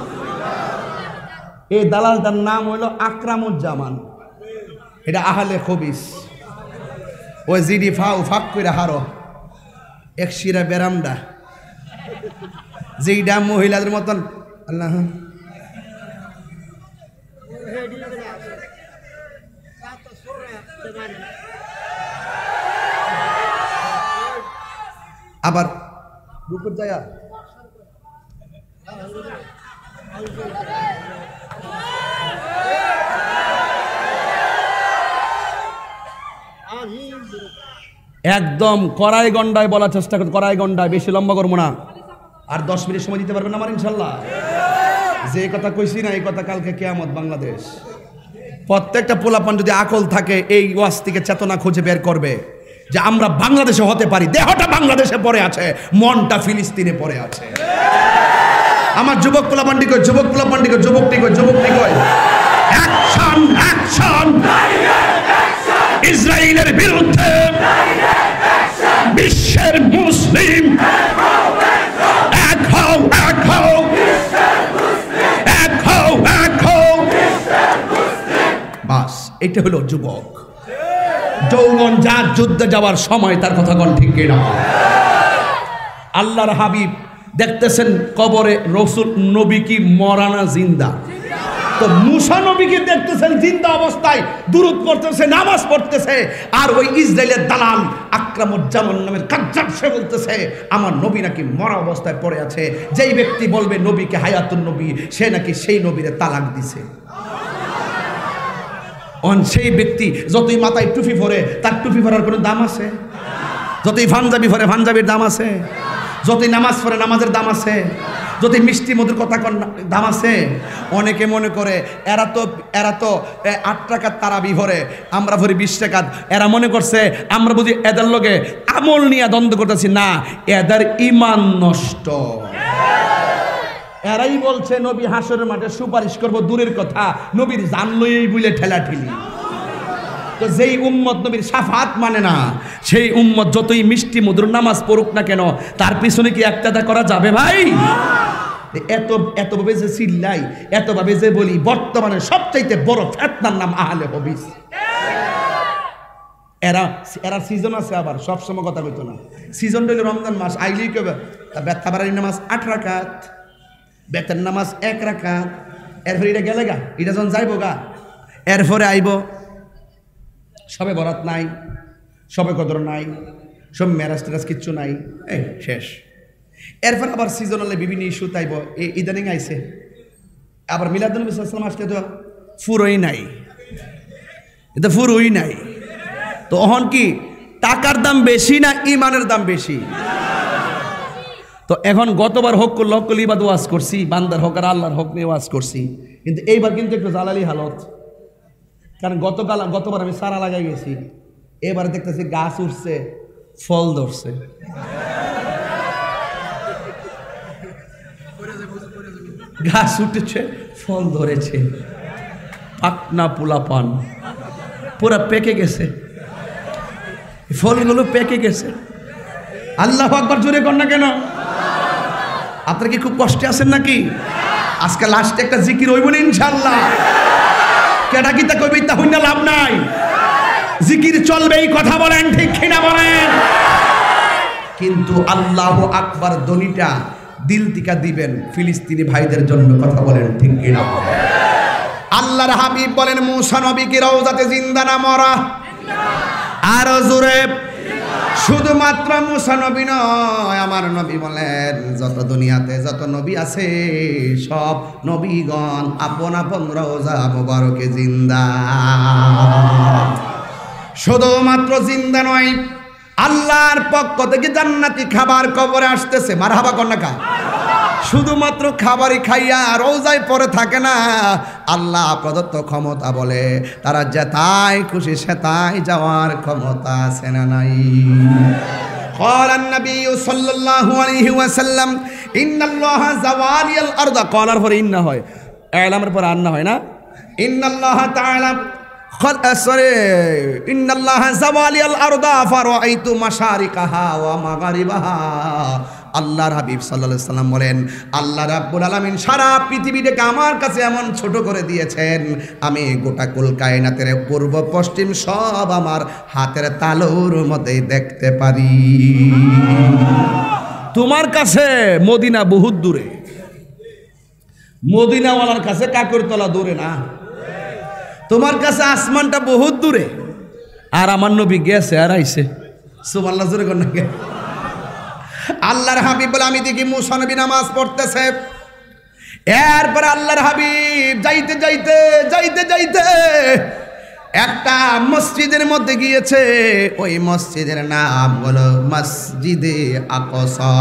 এই দালালটার নাম হইল আকরামুজ্জামান। এটা আহলে খবিস। ওই জিডি ফাউ ফাঁক করে হারো এক শিরা বেরামডা যেইডা মহিলাদের মতন আল্লাহ আবার দুপুর যায় একদম কড়াই গন্ডায় বলার চেষ্টা করতে, কড়াই গন্ডায়, বেশি লম্বা করবো না। আর 10 মিনিট সময় দিতে পারবেন আমার ইনশাল্লাহ। যে কথা কইছি না এই কথা কালকে কিয়ামত বাংলাদেশ। প্রত্যেকটা পোলাপান যদি আকল থাকে এই ওয়াজ থেকে চেতনা খুঁজে বের করবে যে আমরা বাংলাদেশে হতে পারি। দেহটা বাংলাদেশে পড়ে আছে, মনটা ফিলিস্তিনে পড়ে আছে। আমার যুবক পোলাপান্ডি কই, যুবক পোলাপান্ডি কই, যুবকটি কই, যুবকটি কই, অ্যাকশন অ্যাকশন ইসরায়েলের বিরুদ্ধে বিশ্বের মুসলিম এক হও, এক হও, এক হও, এক হও। বাস এটা হলো যুবক। যৌবন যার যুদ্ধে যাওয়ার সময় তার কথা কোন ঠিক কিনা? আল্লাহর হাবিব দেখতেছেন কবরে রসুল নবী কি মরানা জিন্দা, তো মুসা নবীকে দেখতেছেন জিন্দা অবস্থায় দুরূদ পড়তেছে, নামাজ পড়তেছে। আর ওই ইসরায়েলের দালাল আকরামুজ্জামান নামের কাজ্জাব সে বলতেছে আমার নবী নাকি মরা অবস্থায় পড়ে আছে। যেই ব্যক্তি বলবে নবীকে হায়াতুন নবী, সে নাকি সেই নবীরে তালাক দিছে। সেই ব্যক্তি যতই মাথায় টুপি পরে তার টুপি পরার কোনো দাম আছে? যতই পাঞ্জাবি পরে পাঞ্জাবির দাম আছে? যতই নামাজ পড়ে নামাজের দাম আছে? যতই মিষ্টি মধুর কথা দাম আছে? অনেকে মনে করে এরা তো 8 টাকার তারাবি ভরে, আমরা ভরি 20 টাকা। এরা মনে করছে আমরা বুঝি এদের লগে আমল নিয়ে দ্বন্দ্ব করতেছি। না, এদের ইমান নষ্ট। এরাই বলছে নবী হাসরের মাঠে সুপারিশ করবো দূরের কথা, নবীর জান লইই বলে ঠেলাঠেলি। তো যেই উম্মত নবীর শাফাত মানে না, সেই উম্মত যতই মিষ্টি মধুর নামাজ পড়ুক না কেন, তার পিছনে কি একটাদা করা যাবে ভাই? এতভাবে যে চিল্লাই, এতভাবে যে বলি, বর্তমানে সবচাইতে বড় ফিতনার নাম আহলে হাদিস। এরা সিজন আছে, আবার সবসময় কথা কইতো না। সিজন হইল রমজান মাস, আইলেই কেবে ব্যথা বাড়ার নামাজ 8 রাকাত, বেতের নামাজ 1 রাকাত। এরপরে এটা গেলে গা, এটা যখন যাইব গা, এরপরে আইব সবে বরাত নাই, সবে কদর নাই, সব মেরাজ টেরাজ কিচ্ছু নাই, এই শেষ। এরপর আবার সিজনালে বিভিন্ন ইস্যু তাইব। এই ইদানিং আইছে আবার মিলাদুন্নবী সাল্লাল্লাহু আলাইহি ওয়াসাল্লাম আসলে তো ফুরোই নাই, এটা ফুরোই নাই। তো অহন কি টাকার দাম বেশি না ইমানের দাম বেশি? তো এখন গতবার হক ইবাদ ওয়াজ করছি, বান্দার হক আর আল্লাহর হক নিয়ে ওয়াজ করছি, কিন্তু এইবার কিন্তু একটু জালালি হালত। কারণ গতবার আমি সারা লাগাই গেছি, এবার দেখতেছি গাছ উঠছে, ফল ধরছে। গাছ উঠেছে, ফল ধরেছে, পাকনা পোলা পান পুরা পেকে গেছে, ফলগুলো পেকে গেছে। আল্লাহু আকবার জোরে কর না কেন? আপনারা কি খুব কষ্টে আছেন নাকি? আজকে লাস্টে একটা জিকির হইব না ইনশাআল্লাহ। কেডা কিতা কইবে তা হইনা লাভ নাই, জিকির চলবে। এই কথা বলেন ঠিক কিনা বলেন? কিন্তু আল্লাহু আকবার ধ্বনিটা দিল থেকে দিবেন ফিলিস্তিনি ভাইদের জন্য। কথা বলেন ঠিক কিনা? আল্লাহর হাবিব বলেন মুসা নবী কি রওজাতে জিন্দা না মরা? আরো জোরে। শুধুমাত্র মুসা নবী নয়, আমার নবী বলেন যত দুনিয়াতে যত নবী আছে সব নবীগণ আপন আপন রওজা মুবারকে জিন্দা। শুধুমাত্র জিন্দা নয়, আল্লাহর পক্ষ থেকে জান্নাতি খাবার কবরে আসতেছে। মারহাবা কন্যা। শুধুমাত্র খাবারই খাইয়া রোজায় পরে থাকে না, আল্লাহ প্রদত্ত ক্ষমতা বলে তারা যেতায় খুশি সেতায় যাওয়ার ক্ষমতা আছে না নাই? قال النبي صلى الله عليه وسلم ان الله زوالي الارض قال পরে ইন্না হয়, ইলামের পরে আন্না হয় না? ان الله تعالى ان الله زوالي الارض فرأيت مشارقها ومغاربها আল্লাহর হাবিব সাল্লাল্লাহু আলাইহি সাল্লাম বলেন, আল্লাহ রাব্বুল আলামিন সারা পৃথিবীটাকে আমার কাছে এমন ছোট করে দিয়েছেন, আমি গোটা কুল কায়নাতের পূর্ব পশ্চিম সব আমার হাতের তালুর মধ্যে দেখতে পারি। তোমার কাছে মদিনা বহুত দূরে, মদিনাওয়ালার কাছে কাকরতলা দূরে না, তোমার কাছে আসমানটা বহুত দূরে। আর আমার নবী গেছে আর আইছে, সুবহানাল্লাহ জোরে কর না। আল্লাহর হাবিব বলে, আমি দেখি মুসা নবী নামাজ পড়তেছে, এরপরে আল্লাহর হাবিব যাইতে যাইতে যাইতে যাইতে একটা মসজিদের মধ্যে গিয়েছে। ওই মসজিদের নাম হলো মসজিদে আকসা।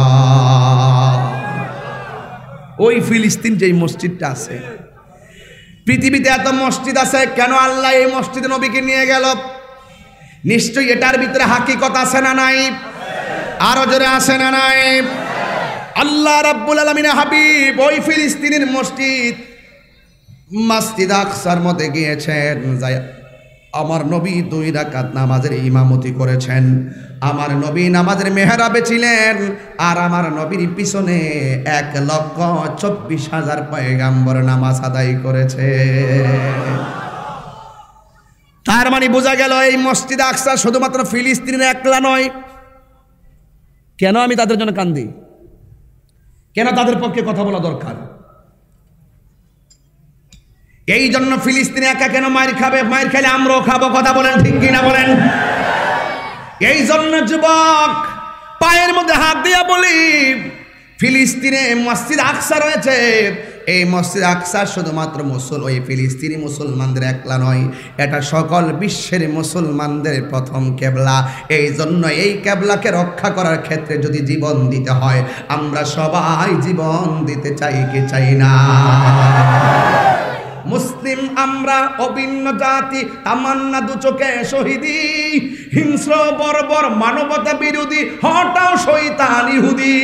ওই ফিলিস্তিন যেই মসজিদটা আছে, পৃথিবীতে এত মসজিদ আছে, কেন আল্লাহ এই মসজিদে নবীকে নিয়ে গেল? নিশ্চয়ই এটার ভিতরে হাকিকত আছে না নাই? আরো জোরে আছে না নাই? আল্লাহ রাব্বুল আলামিনের হাবিব ওই ফিলিস্তিনের মসজিদ মসজিদ আকসার মধ্যে গিয়েছেন, যাই আমার নবী 2 রাকাত নামাজের ইমামতি করেছেন। আমার নবী নামাজের মেহরাবে ছিলেন, আর আমার নবীর পিছনে 1,24,000 পয়গাম্বর নামাজ আদায় করেছে। তার মানে বোঝা গেল এই মসজিদ আকসা শুধুমাত্র ফিলিস্তিনের একলা নয়। কেন আমি তাদের জন্য কান্দি? কেন তাদের পক্ষে কথা বলা দরকার? এই জন্য ফিলিস্তিনে একা কেন মায়ের খাবে? মায়ের খেলে আমরাও খাবো, কথা বলেন ঠিক কিনা বলেন? এই জন্য যুবক পায়ের মধ্যে হাত দিয়া বলি, ফিলিস্তিনে মসজিদ আকসা রয়েছে। এই মসজিদ আকসা শুধুমাত্র ওই ফিলিস্তিনি মুসলমানদের একলা নয়, এটা সকল বিশ্বের মুসলমানদের প্রথম কেবলা। এই জন্য এই কেবলাকে রক্ষা করার ক্ষেত্রে যদি জীবন দিতে হয়, আমরা সবাই জীবন দিতে চাই কি চাই না? মুসলিম আমরা অভিন্ন জাতি, তামান্না দু চোখে শহীদি, হিংস্র বর্বর মানবতা বিরোধী, হটাও শয়তান ইহুদি।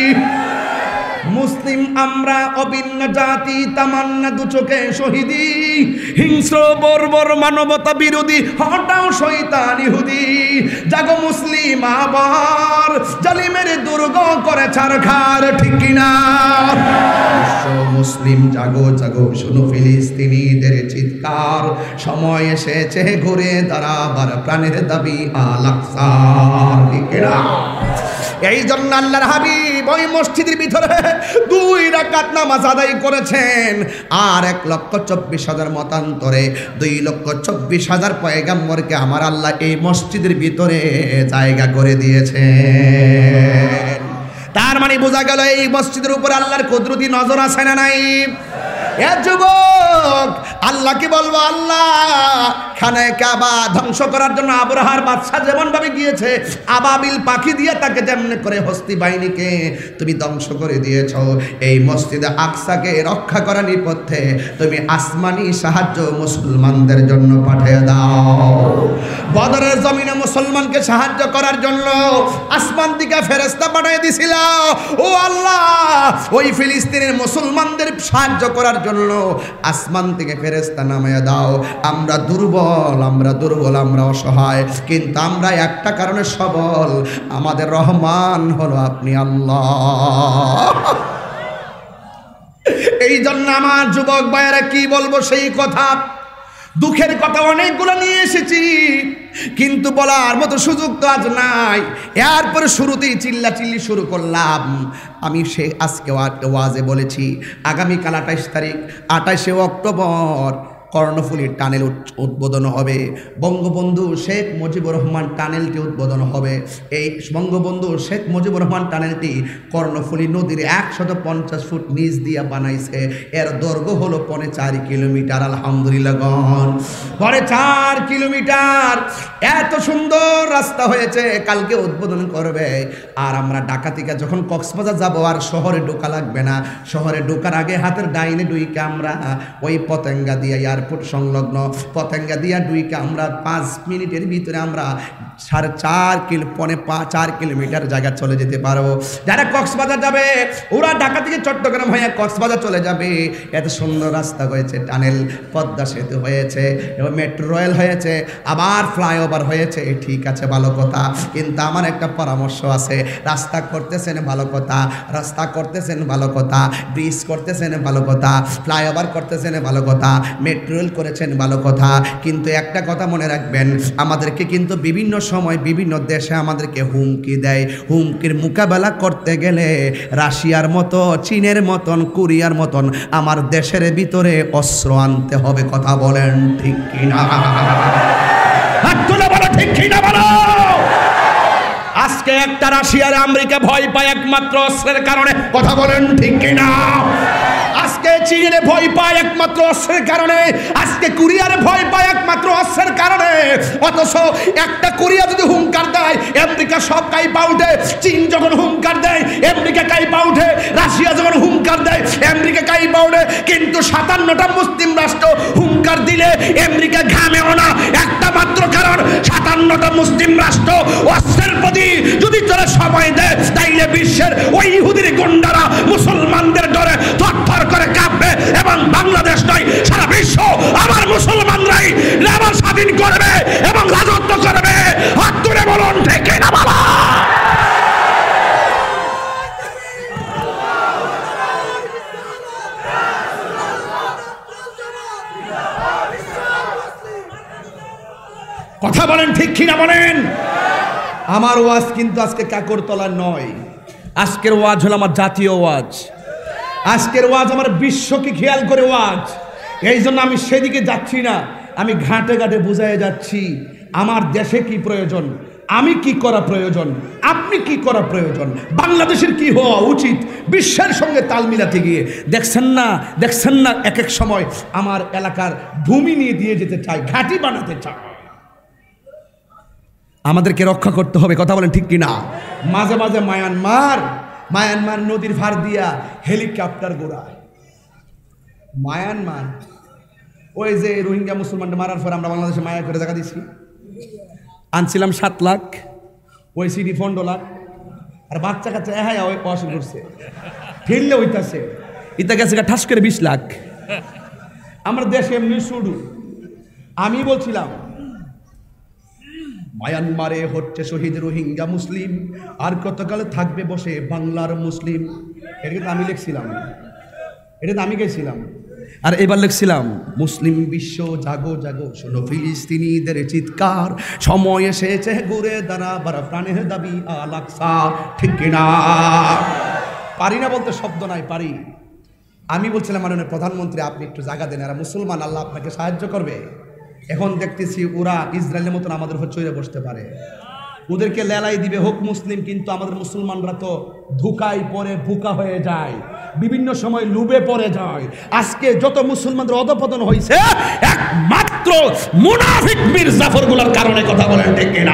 মুসলিম আমরা অভিন্ন জাতি, তামান্না দু চোখে শহীদি, হিংস্র বর্বর মানবতা বিরোধী, হটাও শয়তান ইহুদি। জাগো মুসলিম আবার, জালিমের দুর্গ করে ছারখার, ঠিক কিনা? মুসলিম জাগো জাগো, শোনো ফিলিস্তিনিদের চিৎকার, সময় এসেছে ঘুরে দাঁড়াবার, প্রাণের দাবি আল আকসা, ঠিক কিনা? এই জন্য আল্লাহর হাবিব ওই মসজিদের ভিতরে 2 রাকাত নামাজ আদায় করেছেন, আর 1,24,000 মতান্তরে 2,24,000 পয়গাম্বরকে আমার আল্লাহ এই মসজিদের ভিতরে জায়গা করে দিয়েছেন। তার মানে বোঝা গেল এই মসজিদের উপর আল্লাহর কুদরতি নজর আছে না নাই? এ যুবক, আল্লাহকে বলবো, আল্লাহ খানে কাবা ধ্বংস করার জন্য আবরাহার বাদশা যেমন ভাবে গিয়েছে, আবাবিল পাখি দিয়ে তাকে যেমন করে হস্তি বাহিনীকে তুমি ধ্বংস করে দিয়েছ, এই মসজিদে আকসাকে রক্ষা করার নেপথ্যে তুমি আসমানি সাহায্য মুসলমানদের জন্য পাঠিয়ে দাও। বদরের জমিনে মুসলমানকে সাহায্য করার জন্য আসমান থেকে ফেরেশতা পাঠিয়ে দিছিল। ও আল্লাহ, ওই ফিলিস্তিনের মুসলমানদের সাহায্য করার জন্য আসমান থেকে ফেরেশতা নামিয়ে দাও। আমরা দুর্বল, আমরা অসহায়, কিন্তু আমরা একটা কারণে সবল, আমাদের রহমান হলো আপনি আল্লাহ। এই জন্য আমার যুবক ভাইয়েরা কি বলবো সেই কথা, দুঃখের কথা অনেকগুলো নিয়ে এসেছি, কিন্তু বলার মতো সুযোগ তো আজ নাই। এরপরে শুরুতেই চিল্লাচিল্লি শুরু করলাম। আমি আজকে ওয়াজে বলেছি, আগামীকাল 28 তারিখ, 28শে অক্টোবর কর্ণফুলীর টানেল উদ্বোধন হবে। বঙ্গবন্ধু শেখ মুজিবুর রহমান টানেলটি উদ্বোধন হবে। এই বঙ্গবন্ধু শেখ মুজিবুর রহমান টানেলটি কর্ণফুলী নদীর 150 ফুট নিচ দিয়ে বানাইছে। এর দৈর্ঘ্য হলো 4.5 কিলোমিটার। আলহামদুলিল্লাহ গণ, 4.5 কিলোমিটার এত সুন্দর রাস্তা হয়েছে, কালকে উদ্বোধন করবে। আর আমরা ঢাকা থেকে যখন কক্সবাজার যাব, আর শহরে ঢোকা লাগবে না। শহরে ঢোকার আগে হাতের ডাইনে ডুইকে আমরা ওই পতেঙ্গা দিয়ে এয়ারপোর্ট সংলগ্ন পতেঙ্গা দিয়া ডুইকে আমরা 5 মিনিটের ভিতরে আমরা 4.5 কিলোমিটার জায়গা চলে যেতে পারবো। যারা কক্সবাজার যাবে ওরা ঢাকা থেকে চট্টগ্রাম হয়ে কক্সবাজার চলে যাবে। এত সুন্দর রাস্তা হয়েছে, টানেল পদ্মা সেতু হয়েছে, এবং মেট্রো রেল হয়েছে, আবার ফ্লাইওভার হয়েছে, ঠিক আছে ভালো কথা, কিন্তু আমার একটা পরামর্শ আছে। রাস্তা করতেছেন ভালো কথা, রাস্তা করতেছেন ভালো কথা, ব্রিজ করতেছেন ভালো কথা, ফ্লাইওভার করতেছেন ভালো কথা, মেট্রো রেল করেছেন ভালো কথা, কিন্তু একটা কথা মনে রাখবেন, আমাদেরকে কিন্তু বিভিন্ন সময় বিভিন্ন দেশে আমাদেরকে হুমকি দেয়। হুমকির মোকাবেলা করতে গেলে রাশিয়ার মতো, চীনের মতন, কোরিয়ার মতন আমার দেশের ভিতরে অস্ত্র আনতে হবে। কথা বলেন ঠিক কিনা? হাত তুলে বলো ঠিক কিনা বলো। আজকে একটা রাশিয়ার আমেরিকা ভয় পায় একমাত্র অস্ত্রের কারণে। কথা বলেন ঠিক কিনা? আজকে চীনে ভয় পায় একমাত্র অস্ত্রের কারণে, আজকে কোরিয়ারে ভয় পায় একমাত্র অস্ত্রের কারণে। অথচ একটা কোরিয়া যদি হুঙ্কার দেয় আমেরিকা সব কাইপা উঠে, চীন যখন হুঙ্কার দেয় আমেরিকা কাইপা উঠে, রাশিয়া যখন হুঙ্কার দেয় আমেরিকা কাইপা উঠে, কিন্তু 57টা মুসলিম রাষ্ট্র হুঙ্কার দিলে আমেরিকা ঘামেও না। একটা মাত্র কারণ, 57টা মুসলিম রাষ্ট্র অস্ত্রের প্রতি যদি তোরা সময় দেয়, তাইলে বিশ্বের ওই ইহুদির গুন্ডারা মুসলমানদের ডরে থরথর করে কাঁপবে, এবং বাংলাদেশ নয় সারা বিশ্ব আমার মুসলমানরাই আবার স্বাধীন করবে এবং রাজত্ব করবে। হাত তুলে বলুন ঠিক না বাবা? কথা বলেন ঠিক কিনা বলেন? আমার ওয়াজ কিন্তু আজকে কাকরতলার নয়, আজকের ওয়াজ হলো আমার জাতীয় ওয়াজ, আজকের ওয়াজ আমার বিশ্বকে খেয়াল করে ওয়াজ। এই জন্য আমি সেদিকে যাচ্ছি না, আমি ঘাটে ঘাটে বুঝাই যাচ্ছি আমার দেশে কি প্রয়োজন, আমি কি করা প্রয়োজন, আপনি কি করা প্রয়োজন, বাংলাদেশের কি হওয়া উচিত বিশ্বের সঙ্গে তাল মিলাতে গিয়ে। দেখছেন না এক এক সময় আমার এলাকার ভূমি নিয়ে দিয়ে যেতে চাই, ঘাঁটি বানাতে চাই। আমাদেরকে রক্ষা করতে হবে। কথা বলেন ঠিক কিনা? মাঝে মাঝে মায়ানমার নদীর ভার দিয়া হেলিকপ্টার গোড়ায় মায়ানমার, ওই যে রোহিঙ্গা মুসলমানদের মারার পর আমরা বাংলাদেশে মায়া করে দেখা দিচ্ছি, আনছিলাম 7 লাখ, ওই সিডি 15 লাখ, আর বাচ্চা কাচ্চা ওই অসুখ করছে, ফিরলে হইতাছে ইতা গেছে ঠাস করে 20 লাখ। আমরা দেশে এমনি শুরু। আমি বলছিলাম মায়ানমারে হচ্ছে শহীদ রোহিঙ্গা মুসলিম, আর কতকাল থাকবে বসে বাংলার মুসলিম। এটা কিন্তু আমি লিখছিলাম, এটা তো আমি গেছিলাম। আর এবার লিখছিলাম মুসলিম বিশ্ব জাগো জাগো, শোনো ফিলিস্তিনিদের চিৎকার, সময় এসেছে ঘুরে দাঁড়াবার প্রাণের দাবি আল আকসা। ঠিক কিনা? পারি না বলতে শব্দ নাই, পারি। আমি বলছিলাম মাননীয় প্রধানমন্ত্রী আপনি একটু জায়গা দেন, আর মুসলমান, আল্লাহ আপনাকে সাহায্য করবে। এখন দেখতেছি ওরা ইসরায়েলের মতন আমাদের উপর চড়ে বসতে পারে, ওদেরকে লেলাই দিবে হোক মুসলিম, কিন্তু আমাদের মুসলমানরা তো ধোঁকায় পড়ে বোকা হয়ে যায়, বিভিন্ন সময় লুবে পড়ে যায়। আজকে যত মুসলমানদের অধপতন হয়েছে একমাত্র মুনাফিক মীর জাফরগুলোর কারণে। কথা বলেন ঠিক কিনা?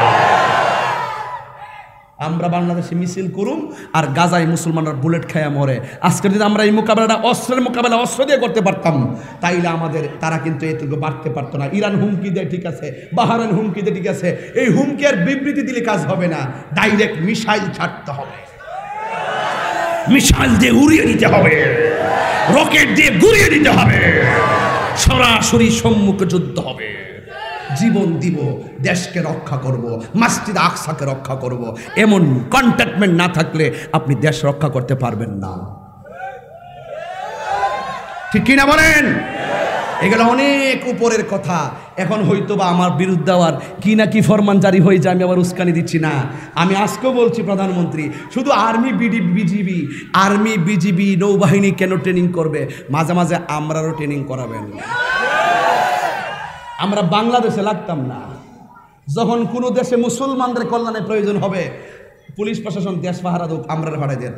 আমরা বাংলাদেশে মিছিল করুম আর গাজায় মুসলমানরা বুলেট খায়া মরে। আজকে যদি আমরা এই মোকাবেলাটা অস্ত্রের মোকাবেলা অস্ত্র দিয়ে করতে পারতাম, তাইলে আমাদের তারা কিন্তু এটুকু বাড়তে পারতো না। ইরান হুমকি দেয় ঠিক আছে, বাহরাইন হুমকি দেয় ঠিক আছে, এই হুমকি আর বিবৃতি দিলে কাজ হবে না, ডাইরেক্ট মিসাইল ছাড়তে হবে, মিসাইল দিয়ে উড়িয়ে দিতে হবে, রকেট দিয়ে গুড়িয়ে দিতে হবে, সরাসরি সম্মুখে যুদ্ধ হবে। জীবন দিব, দেশকে রক্ষা করব, মসজিদ আকসাকে রক্ষা করব। এমন কন্ট্যাক্টমেন্ট না থাকলে আপনি দেশ রক্ষা করতে পারবেন না। ঠিক কিনা বলেন? এগুলো অনেক উপরের কথা। এখন হয়তো বা আমার বিরুদ্ধে আবার কি না কি ফরমান জারি হয়ে যায়, আমি আবার উস্কানি দিচ্ছি না। আমি আজকেও বলছি প্রধানমন্ত্রী, শুধু আর্মি বিজিবি নৌবাহিনী কেন ট্রেনিং করবে? মাঝে মাঝে আমরারও ট্রেনিং করাবেন। আমরা বাংলাদেশে লাগতাম না, যখন কোনো দেশে মুসলমানদের কল্যাণে প্রয়োজন হবে পুলিশ প্রশাসন দেশ পাহারা দোক, আমরা ভাড়াই দেন,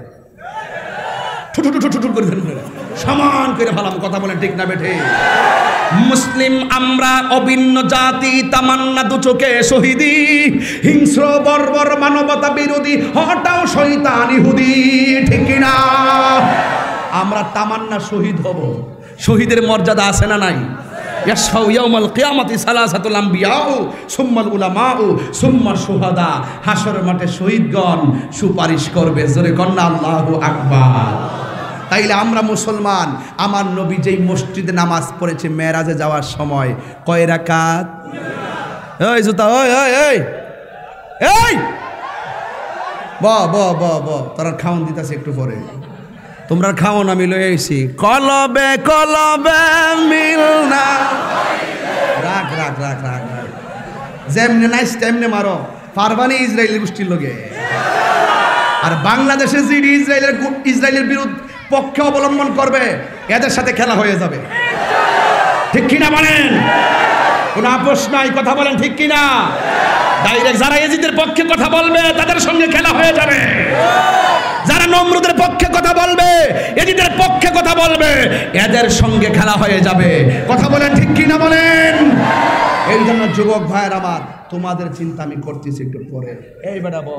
ঠুঠু করে দেন, সমান করে ভালাম। কথা বলেন ঠিক না বেঠে? মুসলিম আমরা অভিন্ন জাতি, তামান্না দু চোখে শহীদি, হিংস্র বর্বর মানবতা বিরোধী, হটাও শয়তান ইহুদি। ঠিক না? আমরা তামান্না শহীদ হব, শহীদের মর্যাদা আছে না নাই? ইয়াশফাউ ইয়াউমাল কিয়ামাতি সালাসাতুল আম্বিয়াউ সুম্মাল উলামাউ সুম্মা শুহাদা। হাসরের মাঠে শহীদগণ সুপারিশ করবে। জোরে কন্না আল্লাহু আকবার। তাইলে আমরা মুসলমান, আমার নবী যেই মসজিদে নামাজ পড়েছে মেরাজে যাওয়ার সময় কয় রাকাত? এই জুতা, ওই ওই ওই এই ব ব ব ব তোরা খাওন দিতেছে একটু পরে, তোমরা খাও না, আমি লয়ে আইছি। কলবে কলবে মিল না, রাখ রাখ রাখ রাখ, যেমনে নাইস তেমনে মারো, পারবানি ইসরায়েলের গোষ্ঠীর লোকে। আর বাংলাদেশে যিনি ইসরায়েলের বিরুদ্ধে পক্ষে অবলম্বন করবে এদের সাথে খেলা হয়ে যাবে। ঠিক কিনা বলেন? কোনো আপোষ নাই, কথা বলেন ঠিক কিনা? ডাইরেক্ট যারা এজিদের পক্ষে কথা বলবে তাদের সঙ্গে খেলা হয়ে যাবে। যারা নমরুদের পক্ষে কথা বলবে, এজিদের পক্ষে কথা বলবে, এদের সঙ্গে খেলা হয়ে যাবে। কথা বলেন ঠিক কিনা বলেন? এই জন্য যুবক ভাইয়ের আমার, তোমাদের চিন্তা আমি করতেছি একটু পরে। এই বেটা বল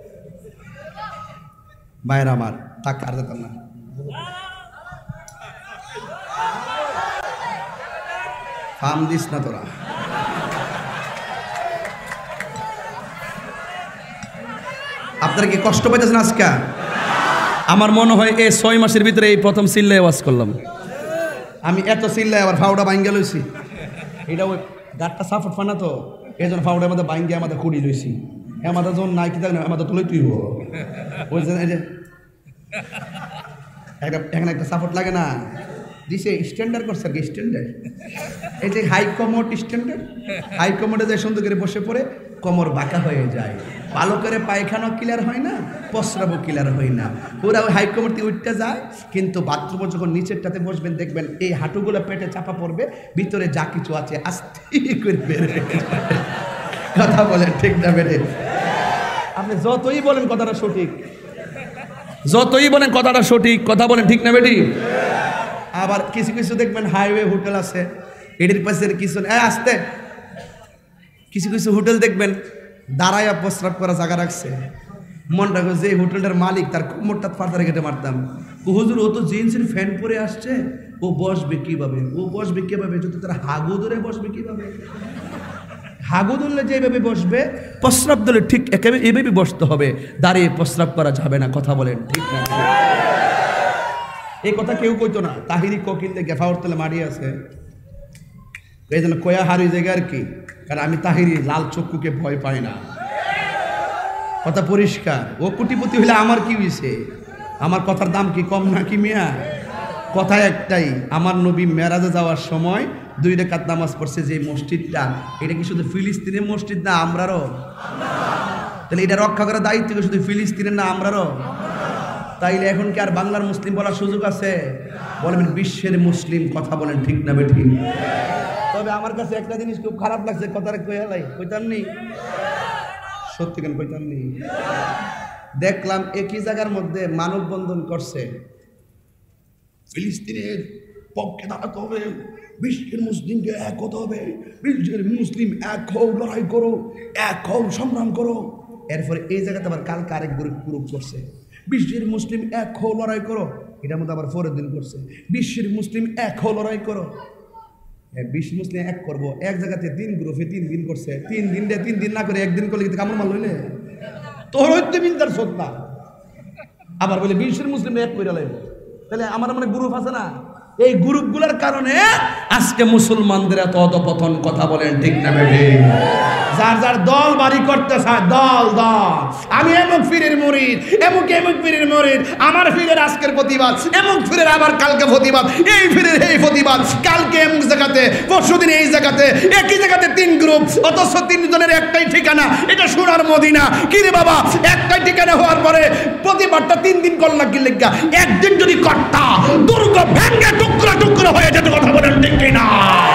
ভাইয়ের আমার, তাক আর যেতাম না। ফার্ম দিস না তোরা। আপনারা কি কষ্ট পাইতেছেন আজকে? আমার মনে হয় এই 6 মাসের ভিতরে এই প্রথম চিল্লায় আওয়াজ করলাম আমি। এত চিল্লায় আবার ফাউডা বাইঙ্গা লইছি। এটা ওই গাটটা সাপোর্ট ফানা তো, এই জন্য ফাউডার মধ্যে বাইঙ্গা আমাদের কুড়ি লইছি। আমাদের যখন নাই কি থাকে না, আমাদের তুলে তুইব ওই যে এখানে একটা সাপোর্ট লাগে না, দিছে স্ট্যান্ডার্ড করছে আর কি, স্ট্যান্ডার্ড। এই যে হাই কমোড স্ট্যান্ডার্ড, হাই কমোডে যে সুন্দর করে বসে পড়ে কোমর বাঁকা হয়ে যায়, ভালো করে পায়খানা ক্লিয়ার হয় না, প্রস্রাবও ক্লিয়ার হয় না, পুরা ওই হাই কমোড দিয়ে উঠতে যায়। কিন্তু বাথরুমে যখন নিচেরটাতে বসবেন দেখবেন এই হাঁটুগুলো পেটে চাপা পড়বে, ভিতরে যা কিছু আছে আস্তে করে বেড়ে। কথা বলেন ঠিক না বেড়ে? আপনি যতই বলেন কথাটা সঠিক, যতই বলেন কথাটা সঠিক, কথা বলেন ঠিক না বেটি? আবার কিছু কিছু দেখবেন হাইওয়ে হোটেল আছে, এটির পাশে কিছু আসতে কিছু কিছু হোটেল দেখবেন দাঁড়াইয়া প্রস্রাব করা জায়গা রাখছে। মনটা যে হোটেলটার মালিক তার কোমরটা ফাটারে কেটে মারতাম। হুজুর ও তো জিন্সের ফ্যান পরে আসছে, ও বসবে কিভাবে? ও বসবে কিভাবে যদি তারা হাগু ধরে বসবে কিভাবে? হাগু ধরলে যেভাবে বসবে, প্রস্রাব দিলে ঠিক একেবারে এভাবে বসতে হবে, দাঁড়িয়ে প্রস্রাব করা যাবে না। কথা বলেন ঠিক না? এই কথা কেউ কইতো না। তাহিরি কোকিল গেফাওয়ার তলে মারি আছে, এই জন্য কয়া হারি জায়গা আর কি। কারণ আমি তাহিরি লাল চক্ষুকে ভয় পাই না। কথা পরিষ্কার। ও কোটিপতি হইলে আমার কি হয়েছে? আমার কথার দাম কি কম না কি মিয়া? কথা একটাই, আমার নবী মেরাজে যাওয়ার সময় 2 রাকাত নামাজ পড়ছে যে মসজিদটা, এটা কি শুধু ফিলিস্তিনের মসজিদ না আমরারও? তাহলে এটা রক্ষা করার দায়িত্ব কি শুধু ফিলিস্তিনের না আমরারও? তাইলে এখন কি আর বাংলার মুসলিম বলার সুযোগ আছে? বলবেন বিশ্বের মুসলিম। কথা বলেন ঠিক না বেঠিক? তবে আমার কাছে একটা জিনিস খুব খারাপ লাগছে, কথাটা কইতাম নি, সত্যি কেন কইতাম নি। দেখলাম একই জায়গার মধ্যে মানববন্ধন করছে, ফিলিস্তিনের পক্ষে দাঁড়াতে হবে, বিশ্বের মুসলিমকে এক হতে হবে, বিশ্বের মুসলিম এক হও, লড়াই করো, এক হও, সংগ্রাম করো। এরপরে এই জায়গাতে আবার কালকে আরেক গ্রুপ করছে, বিশ্বের মুসলিম এক হও, লড়াই করো। এটার মধ্যে আবার পরের দিন করছে, বিশ্বের মুসলিম এক হও, লড়াই করো। বিশ্ব মুসলিম এক করবো, এক জায়গাতে 3 গ্রুপে 3 দিন করছে। 3 দিন না করে একদিন করলে কিন্তু কামড় মাল হইলে তোর হইতে বিন্দার সত্তা। আবার বলে বিশ্বের মুসলিম এক করে লাগবে, তাহলে আমার মানে গ্রুপ আছে না? এই গ্রুপগুলোর কারণে আজকে মুসলমানদের এত অধপতন। কথা বলেন ঠিক না বেঠি? যার যার দল বাড়ি করতে চায়, দল দল, আমি এমুক ফিরের মুরিদ, এমুক ফিরের মুরিদ, আমার ফিরের আজকের প্রতিবাদ, এমুক ফিরের আবার কালকে প্রতিবাদ, এই ফিরের এই প্রতিবাদ, কালকে এমুক জায়গাতে, পরশুদিন এই জায়গাতে, একই জায়গাতে 3 গ্রুপ, অথচ 3 জনের একটাই ঠিকানা, এটা সোনার মদিনা। কি রে বাবা, একটাই ঠিকানা হওয়ার পরে প্রতিবাদটা 3 দিন করলা কি লেগা? একদিন যদি করতা দুর্গ ভেঙ্গে টুকরা টুকরা হয়ে যেত। কথা বলেন ঠিক কিনা?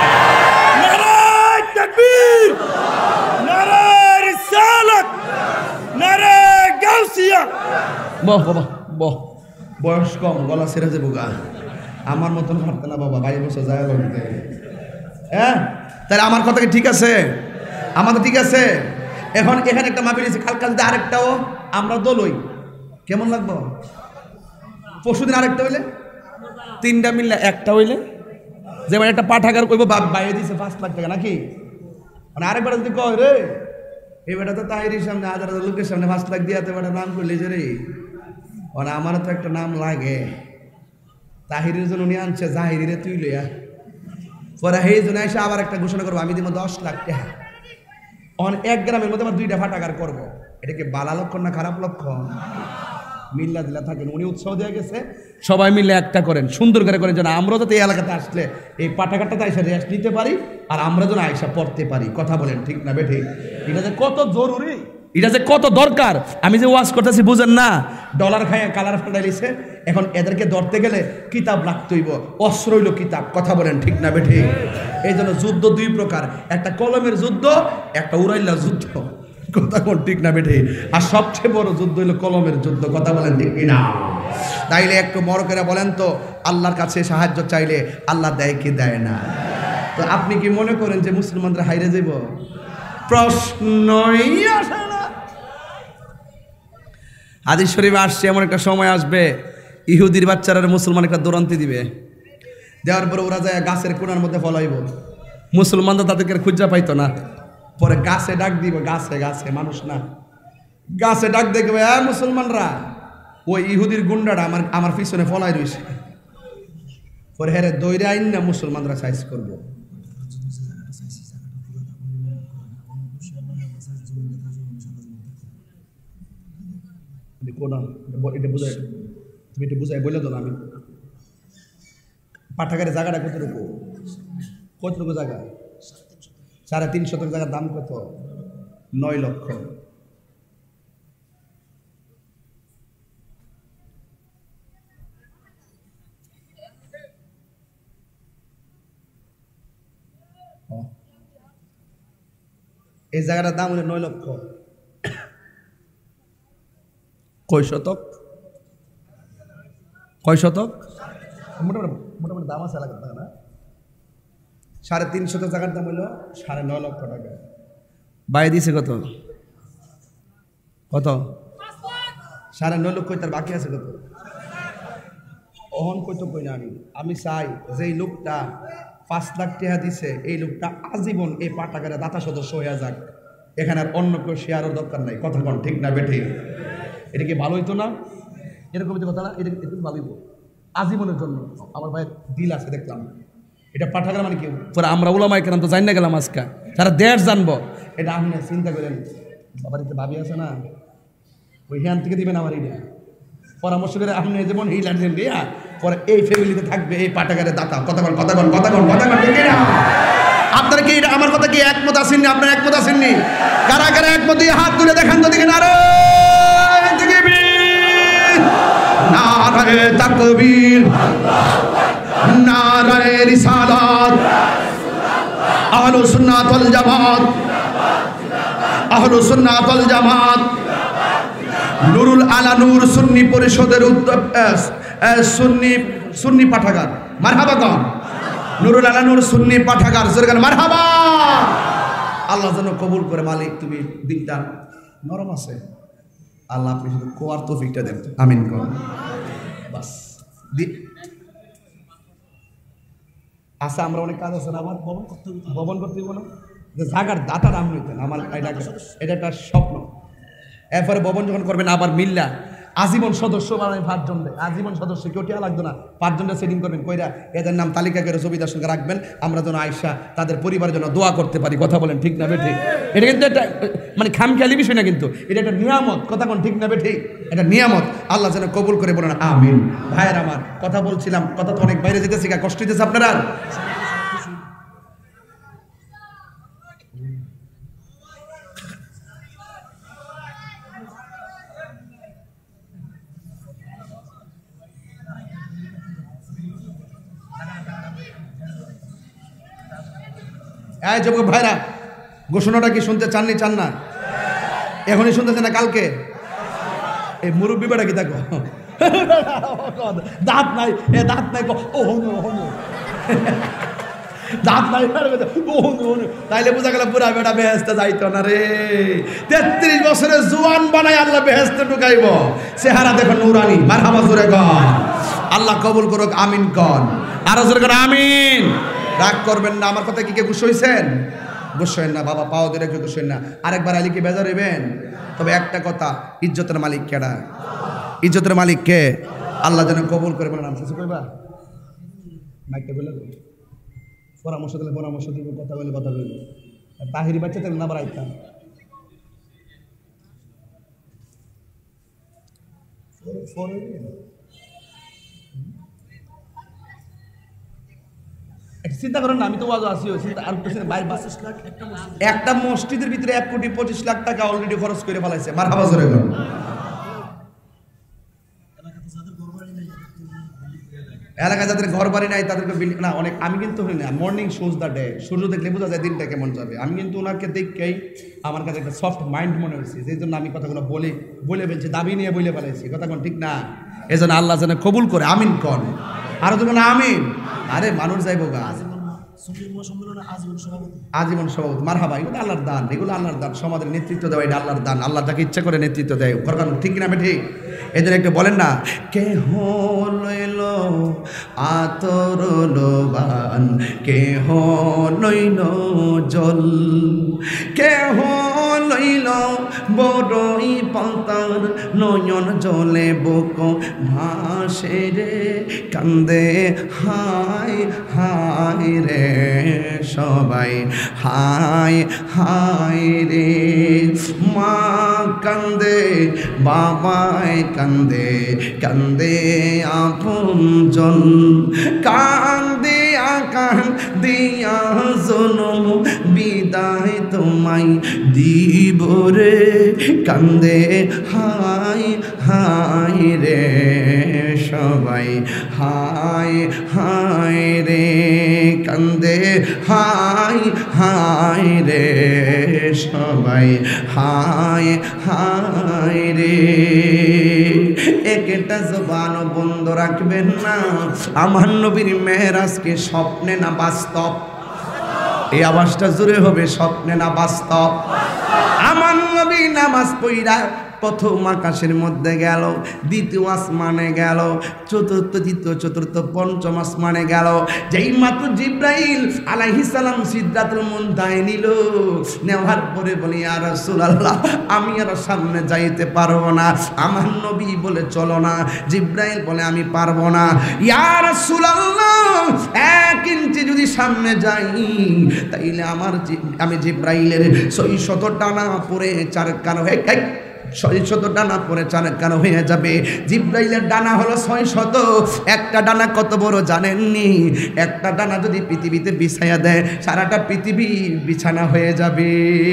নারায়ে তাকবীর, নারায়ে রিসালাত, নারায়ে গাউসিয়া। বাহ বাবা বাহ, বয়স কম, গলা ছেড়ে যাবো গা। আমার মতন হাঁটতে না বাবা, 22 বছর যায় লাগতে। হ্যাঁ, তাহলে আমার কথা কি ঠিক আছে? আমাদের ঠিক আছে। এখন এখানে একটা মাহফিল আছে, কালকে যদি আরেকটাও আমরা দলই, কেমন লাগবো? পরশুদিন আরেকটা হইলে, 3টা মিললে একটা হইলে যেমন একটা পাঠাগার কইব বাইরে দিছে 5 লাখ টাকা নাকি, মানে আরেকবার যদি কয় রে এই বেটা তো তাহিরির সামনে হাজার হাজার লোকের সামনে 5 লাখ দিয়ে বেটা নাম করলে যে রে, মানে আমারও তো একটা নাম লাগে, তাহিরের জন্য নিয়ে আনছে জাহিরে তুই লইয়া, পরে সেই জন্য এসে আবার একটা ঘোষণা করবো আমি দিব 10 লাখ টাকা, এক গ্রামের মধ্যে আমার 2টা পাঠাগার করবো। এটা কি বালা লক্ষণ না খারাপ লক্ষণ? মিল্লা দিলা থাকেন, উনি উৎসাহ দেওয়া গেছে সবাই মিলে একটা করেন, সুন্দর করে করেন, যেন আমরা যাতে এই এলাকাতে আসলে এই পাঠাগারটাতে আইসা রেস্ট নিতে পারি আর আমরা যেন আইসা পড়তে পারি। কথা বলেন ঠিক না বেঠিক? এটা যে কত জরুরি, এটা যে কত দরকার। আমি যে ওয়াজ করতেছি বুঝেন না, ডলার খায় কালার ফাটাইছে, এখন এদেরকে ধরতে গেলে কিতাব রাখতে হইব, অস্ত্র হইল কিতাব। কথা বলেন ঠিক না বেঠিক? এই জন্য যুদ্ধ 2 প্রকার, একটা কলমের যুদ্ধ, একটা উড়াইলা যুদ্ধ। কথা বল ঠিক না বেঠিক? আর সবচেয়ে বড় যুদ্ধ হইল কলমের যুদ্ধ। কথা বলেন ঠিক কিনা? তাইলে একটু মরকেরা বলেন তো, আল্লাহর কাছে সাহায্য চাইলে আল্লাহ দেয় কি দেয় না? তো আপনি কি মনে করেন যে মুসলমানরা হাইরে যাব? প্রশ্নই আসে না। হাদিস শরীফে আসছে এমন একটা সময় আসবে ইহুদির বাচ্চারা মুসলমান একটা দৌড়ান্তি দিবে, দেওয়ার পরে ওরা যায় গাছের কোণার মধ্যে ফলাইব, মুসলমানরা তাদেরকে খুঁজা পাইতো না, পরে গাছে ডাক দিব, গাছে গাছে মানুষ না, গাছে ডাক দেখবে মুসলমানরা ওই ইহুদির গুন্ডাটা আমার পিছনে ফলাই রয়েছে, পরে হেরে দৈরে আইন না মুসলমানরা সাইজ করবো। এটা বুঝাই, তুমি এটা বুঝাই বলে দাও না। আমি পাঠাগারের জায়গাটা কতটুকু, কতটুকু জায়গা? 3.5 শতক জায়গার দাম কত? 9 লক্ষ। এই জায়গাটার দাম হলো 9 লক্ষ। কয় শতক? কয় শতক? মোটামুটি মোটামুটি দাম আছে এলাকার টাকা না? 3.5 শতক জায়গার দাম হলো 9.5 লক্ষ টাকা। বাইরে দিয়েছে কত? কত? 9.5 লক্ষ। তার বাকি আছে কত? অহন কইতো কই না। আমি চাই যে এই লোকটা 5 লাখ টাকা দিছে, এই লোকটা আজীবন এই পাঠাগারে দাতা সদস্য হয়ে যাক, এখানে আর অন্য কেউ শেয়ারের দরকার নাই। কথা কোন ঠিক না বেঠিক? এটা কি ভালো হইতো না? এরকম কথা না? এটা একটু ভাবিব আজীবনের জন্য। আমার ভাইয়ের দিল আছে দেখলাম। এটা পাঠাগার মানে কি? পরে আমরা ওলামায়ে কেরাম তো জানি না গেলাম আজকে, তারা দেশ জানবো। এটা আপনি চিন্তা করেন, বাবার একটু ভাবি আছে না, ওই হ্যান থেকে দিবেন আমার এটা পরামর্শ করে আপনি যেমন হিলার দেন দিয়া, পরে এই ফ্যামিলিতে থাকবে এই পাঠাগারের দাতা। কথা বল, কথা বল, কথা বল, কথা বল, ঠিক না? আপনারা কি এটা আমার কথা কি একমত আছেননি? আপনারা একমত আছেননি? কারা কারা একমত? হাত তুলে দেখান তো দিকে। নারায়ে তাকবীর, নারায়ে রিসালাত, আহলুস সুন্নাত ওয়াল জামাত, আহলুস সুন্নাত ওয়াল জামাত, নুরুল আলা নূর সুন্নি পরিষদের সুন্নি পাঠাগার। মারহাবা কন। নুরুল আলা নূর সুন্নি পাঠাগার, জোরে মারহাবা। আল্লাহ যেন কবুল করে। মালিক তুমি দিনটা নরম আছে, আল্লাহ আপনি শুধু কোয়ার তৌফিকটা দেন, আমিন কর। বাস আচ্ছা, আমরা অনেক কাজ আছে না, আমার ভবন করতে বলো যে জাগার দাতার আমি হইতেন আমার, এটা একটা স্বপ্ন। এরপরে ভবন যখন করবেন আবার মিল্লা আজীবন সদস্য বানাবেন 5 জন, আজীবন সদস্য কেউ টিয়া লাগতো না, 5 জনের সেটিং করবেন, কইরা এদের নাম তালিকা করে ছবিদার সঙ্গে রাখবেন, আমরা যেন আয়সা তাদের পরিবারের জন্য দোয়া করতে পারি। কথা বলেন ঠিক না বেঠিক? এটা কিন্তু একটা মানে খামখেয়ালি বিষয় না, কিন্তু এটা একটা নিয়ামত। কথা বলেন ঠিক না বেঠিক? এটা নিয়ামত, আল্লাহ যেন কবুল করে বলেন আমিন। ভাইয়ের আমার কথা বলছিলাম, কথা তো অনেক বাইরে যেতেছি, কষ্ট হইতেছে আপনারা? এই যুবক ভাইরা, ঘোষণাটা কি শুনতে চাননি? চান না? এখনই শুনতেছে না কালকে? এই মুরব্বী বেটা কি দেখো দাঁত নাই, দাঁত নাই, দাঁত নাই, তাইলে বোঝা গেল পুরা বেটা বেহেস্তে যাইতো না রে। 33 বছরের জোয়ান বানাই আল্লাহ বেহেস্তে ঢুকাইব। চেহারা দেখো নুরানি। মারহাবা জোরে কর। আল্লাহ কবুল করুক, আমিন কর। আরো জোরে কর আমিন। রাগ করবেন না, আমার কথা কি কে খুশি হয়েছেন? খুশি না বাবা, পাও ধরে কেউ খুশি না। আরেকবার আলীকে বেজার হইবেন। তবে একটা কথা, ইজ্জতের মালিক কেডা? ইজ্জতের মালিক কে? আল্লাহ যেন কবুল করে। বলেন আমি কইবা মাইকটা বলে দেবো, পরামর্শ দিলে পরামর্শ দিব, কথা বলে কথা বলবো। তাহিরি বাচ্চা তাহলে না বাড়াইতাম। চিন্তা করেন না, আমি তো ওয়াজ আসি একটা মসজিদের ভিতরে 1,25,00,000 টাকা অলরেডি খরচ করে ফেলাইছে। মারহাবা জোরে বলুন। এলাকায় যাদের ঘর বাড়ি নাই তাদেরকে না অনেক। আমি কিন্তু হই না মর্নিং শোজ দ্য ডে, সূর্য দেখলে বোঝা যায় দিনটা কেমন যাবে। আমি কিন্তু ওনাকে দেখেই আমার কাছে একটা সফট মাইন্ড মনে হয়েছে, সেই জন্য আমি কথাগুলো বলে ফেলছি, দাবি নিয়ে বলে ফেলাইছি। কথা কোন ঠিক না? এই জন্য আল্লাহ যেন কবুল করে। আমিন কন, আরো তো না আমিন। আরে মানুষ যাইব গা আজীবন সভাপতি। মারহাবা, এগুলো আল্লাহর দান, এগুলো আল্লাহর দান। সমাজের নেতৃত্ব দেওয়া এটা আল্লাহর দান। আল্লাহ যাকে ইচ্ছা করে নেতৃত্ব দেয়। ঠিক কিনা? ঠিক। এই জন্য একটু বলেন না, কেহ লইল আতর লোবান, কেহ লইল জল, কেহ লইল বড়ই পাতার নয়ন জলে বুক ভাসে রে কান্দে হায় হায় রে সবাই হায় হায় রে। মা কান্দে, বাবায় কান্দে, কান্দে আপনজন, কান্দে আকান দিয়া জনম বিদায় তোমায় দিব রে কান্দে হায় হায় রে সবাই হায় হায় রে কান্দে হায় হায় রে সবাই হায় হায় রে। একটা জবান বন্ধ রাখবেন না। আমার নবীর মেরাজকে স্বপ্নে না বাস্তব? এই আওয়াজটা জোরে হবে, স্বপ্নে না বাস্তব? আমার নবী নামাজ পড়া প্রথম আকাশের মধ্যে গেল, দ্বিতীয় আসমানে গেল, চতুর্থ, তৃতীয়, চতুর্থ, পঞ্চম আসমানে গেল। যেই মাত্র জিব্রাইল আলাইহিস সালাম সিদরাতুল মুনতাহায় নিল, নেওয়ার পরে বলে ইয়া রাসূলুল্লাহ আমি আর সামনে যাইতে পারবো না। আমার নবী বলে চলো না। জিব্রাইল বলে আমি পারবো না। ইয়া রাসূলুল্লাহ 1 ইঞ্চি যদি সামনে যাই তাইলে আমি জিব্রাইলের 600 ডানা পরে 4 কান হয়ে 600 ডানা পরে 4 কান হয়ে যাবে। জিব্রাইলের ডানা হলো 600। একটা ডানা কত বড় জানেননি? একটা ডানা যদি পৃথিবীতে বিছায়া দেয় সারাটা পৃথিবী বিছানা হয়ে যাবে।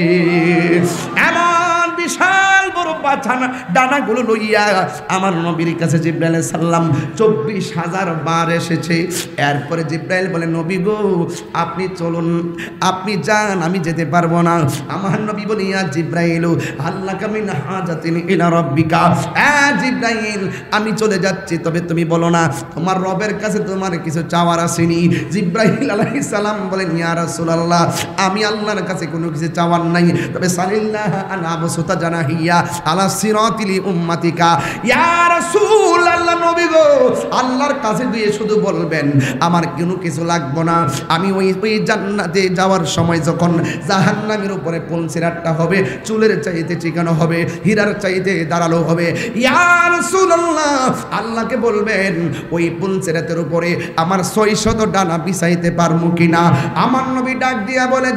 এমন বিশাল বড় বাছানা ডানাগুলো লইয়া আমার নবীর কাছে জিব্রাইল আলাইহিস সালাম 24,000 বার এসেছে। এরপরে জিব্রাইল বলে নবী গো আপনি চলুন, আপনি যান, আমি যেতে পারবো না। আমার নবী বলে ইয়া জিব্রাইল আল্লাকা মিন হাজাতিন ইলা রাব্বিকা। জিব্রাইল আমি চলে যাচ্ছি, তবে তুমি বলো না তোমার রবের কাছে তোমার কিছু চাওয়ার আসেনি? জিব্রাইল আলাইহিস সালাম বলেন ইয়া রাসূলুল্লাহ আমি আল্লাহর কাছে কোনো কিছু চাওয়ার নাই, তবে সালিল্লাহ আনা বসুতা জানাহিয়া আলা সিরাতিল উম্মাতিকা। ইয়া রাসূলুল্লাহ নবী গো আল্লাহর কাছে গিয়ে শুধু বলবেন আমার কোনো কিছু লাগবে না। আমি ওই জান্নাতে যাওয়ার সময় যখন জাহান্নামের উপরে পুলসিরাতটা হবে, চুলের চাইতে চিকানো হবে, হীরার চাইতে দাঁড়ালো হবে। ইয়া রাসূলুল্লাহ আল্লাহকে বলবেন ওই পুলসিরাতের উপরে আমার 600 ডানা বিছাইতে পারমু কিনা। আমার নবী ডাক দিয়া বলে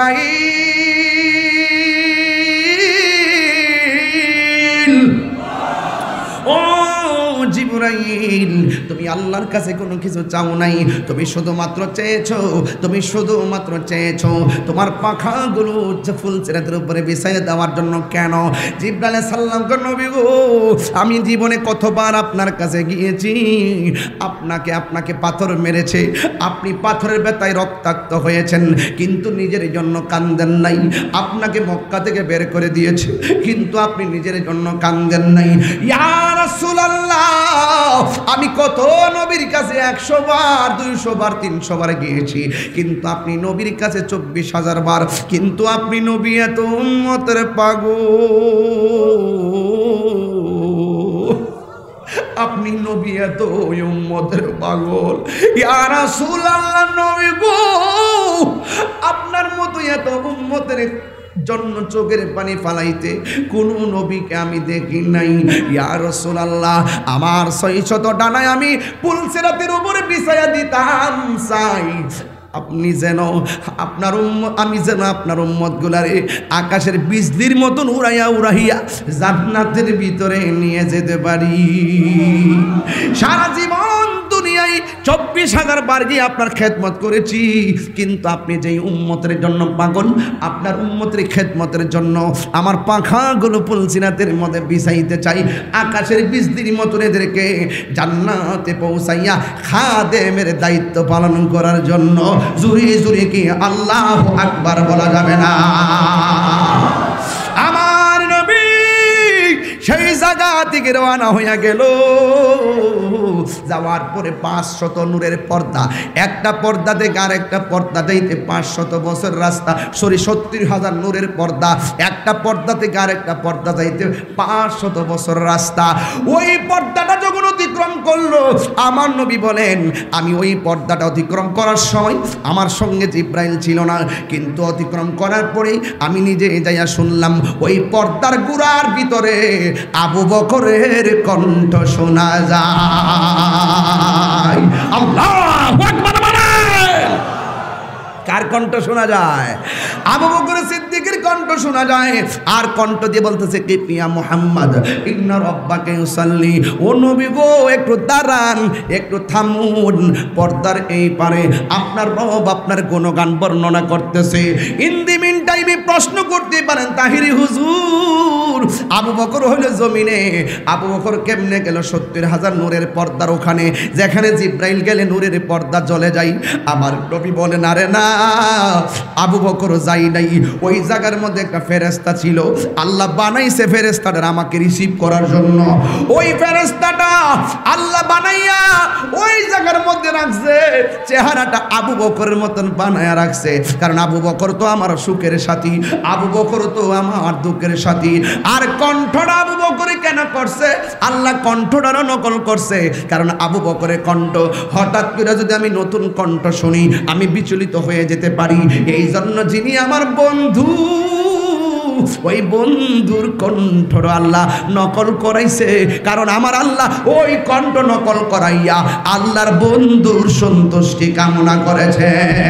জিবরাইল, ও জিবরাইল তুমি আল্লাহর কাছে কোনো কিছু চাও নাই, তুমি শুধুমাত্র চেয়েছো, তুমি শুধুমাত্র চেয়েছো তোমার পাখাগুলো ফুলসিরাতের উপরে বিছাইয়ে দেওয়ার জন্য। কেন? জিবরাইল আলাইহিস সালাম কো নবী গো আমি জীবনে কতবার আপনার কাছে গিয়েছি, আপনাকে পাথর মেরেছে, আপনি পাথরের ব্যথায় রক্তাক্ত হয়েছেন, কিন্তু নিজের জন্য কান্দেন নাই। আপনাকে মক্কা থেকে বের করে দিয়েছে, কিন্তু আপনি নিজের জন্য কান্দেন নাই। ইয়া রাসূলুল্লাহ আমি কত নবীর কাছে 100 বার, 200 বার, 300 বার গিয়েছি, কিন্তু আপনি নবীর কাছে 24,000 বার, কিন্তু আপনি নবী এত উম্মতের পাগল, আপনি আপনি নবী এত উম্মতের পাগল, ইয়া রাসূলুল্লাহ নবী গো আপনার মতো এত উম্মতের জন্য চোখের পানি ফালাইতে কোন নবীকে আমি দেখি নাই। ইয়া রাসূলুল্লাহ আমার 600 ডানায় আমি পুলসিরাতের উপরে বিছায়া দিতাম চাই আপনি যেন আপনার আমি যেন আপনার উম্মতগুলারে আকাশের বিজলির মতন উড়াইয়া উড়াইয়া জান্নাতের ভিতরে নিয়ে যেতে পারি। সারা জীবন দুনিয়ায় 24,000 বার গিয়ে আপনার খেদমত করেছি, কিন্তু আপনি যেই উম্মতের জন্য পাগল, আপনার উম্মতের খেদমতের জন্য আমার পাখাগুলো পুলসিরাতের মধ্যে বিছাইতে চাই, আকাশের বিজলির মতন এদেরকে জান্নাতে পৌঁছাইয়া খাদেমের দায়িত্ব পালন করার জন্য জুরি জুরি কি আল্লাহু আকবার বলা যাবে না? আমার নবী সেই জায়গা থেকে রওনা হইয়া গেল। যাওয়ার পরে 500 নূরের পর্দা, একটা পর্দা থেকে আরেকটা পর্দা যাইতে 500 বছর রাস্তা, 70,000 নূরের পর্দা, একটা পর্দা থেকে আরেকটা পর্দা যাইতে 500 বছর রাস্তা। ওই পর্দাটা যখন অতিক্রম করলো, আমার নবী বলেন আমি ওই পর্দাটা অতিক্রম করার সময় আমার সঙ্গে জিব্রাইল ছিল না, কিন্তু অতিক্রম করার পরে আমি নিজে যাইয়া শুনলাম ওই পর্দার গুড়ার ভিতরে আবু বকরের কণ্ঠ শোনা যায়। আল্লাহু আকবার বলেন। কার কণ্ঠ শোনা যায়? আবু বকর সিদ্দিকের কণ্ঠ শোনা যায়। আর কণ্ঠ দিয়ে বলতেছে কি পিয়া মুহাম্মদ ইন্না রাব্বাকা ইউসাল্লি, ও নবী গো একটু দাঁড়ান, একটু থামুন, পর্দার এই পারে আপনার রব আপনার গুণগান বর্ণনা করতেছে। ইন দি মিন টাইমে প্রশ্ন করতে পারেন তাহিরি হুজুর আবু বকর হলো জমিনে, আবু বকর কেমনে গেল 70,000 নূরের পর্দার ওখানে, যেখানে জিব্রাইল গেলে নূরের পর্দা জ্বলে যায়? আমার নবী বলেন আরে না, আবু বকর যাই নাই, ওই জায়গার মধ্যে একটা ফেরেশতা ছিল, আল্লাহ বানাইছে ফেরেশতাটা আমাকে রিসিভ করার জন্য। ওই ফেরেশতাটা আল্লাহ বানাইয়া ওই জায়গার মধ্যে রাখছে, চেহারাটা আবু বকরের মতন বানায়া রাখছে, কারণ আবু বকর তো আমার সুখের সাথী, আবু বকর তো আমার দুঃখের সাথী। আর কণ্ঠটা আবু বকরে কেন করছে? আল্লাহ কণ্ঠটারও নকল করছে, কারণ আবু বকরের কণ্ঠ হঠাৎ করে যদি আমি নতুন কণ্ঠ শুনি আমি বিচলিত হয়ে যেতে পারি, এই জন্য যিনি আমার বন্ধু ওই বন্ধুর কণ্ঠর আল্লাহ নকল করাইছে, কারণ আমার আল্লাহ ওই কণ্ঠ নকল করাইয়া আল্লাহর বন্ধুর সন্তুষ্টি কামনা করেছে।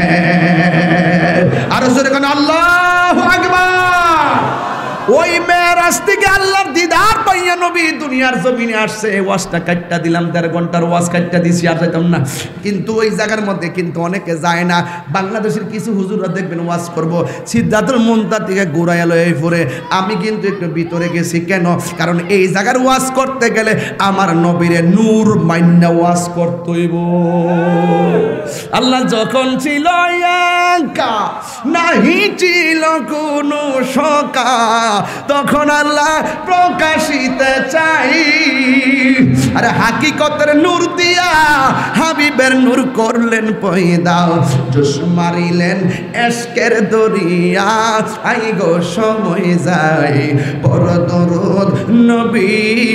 আর জোরে কোন আল্লাহু আকবার। ওই মেরাজ থেকে আল্লাহর দিদার পাইয়া নবী দুনিয়ার জমিনে আসছে। ওয়াজটা কাটটা দিলাম, 1.5 ঘন্টার ওয়াজ কাটটা দিছি, আর যাইতাম না। কিন্তু ওই জায়গার মধ্যে কিন্তু অনেকে যায় না। বাংলাদেশের কিছু হুজুররা দেখবেন ওয়াজ করব সিদ্ধাতুল মুনতাহা থেকে ঘুরাইয়া লয়ে পড়ে, আমি কিন্তু একটু ভিতরে গেছি। কেন? কারণ এই জায়গার ওয়াজ করতে গেলে আমার নবীরে নূর মাইন্না ওয়াজ করতে হইব। আল্লাহ যখন ছিল একা, নাহি ছিল কোনো শকা, তখন আল্লাহ প্রকাশিতে চাই। আরে হাকিকতের নূর দিয়া হাবিবের নূর করলেন পয়দা, জোশ মারিলেন এশকের দরিয়া, আই গো সময় যায় পর দরুদ নবী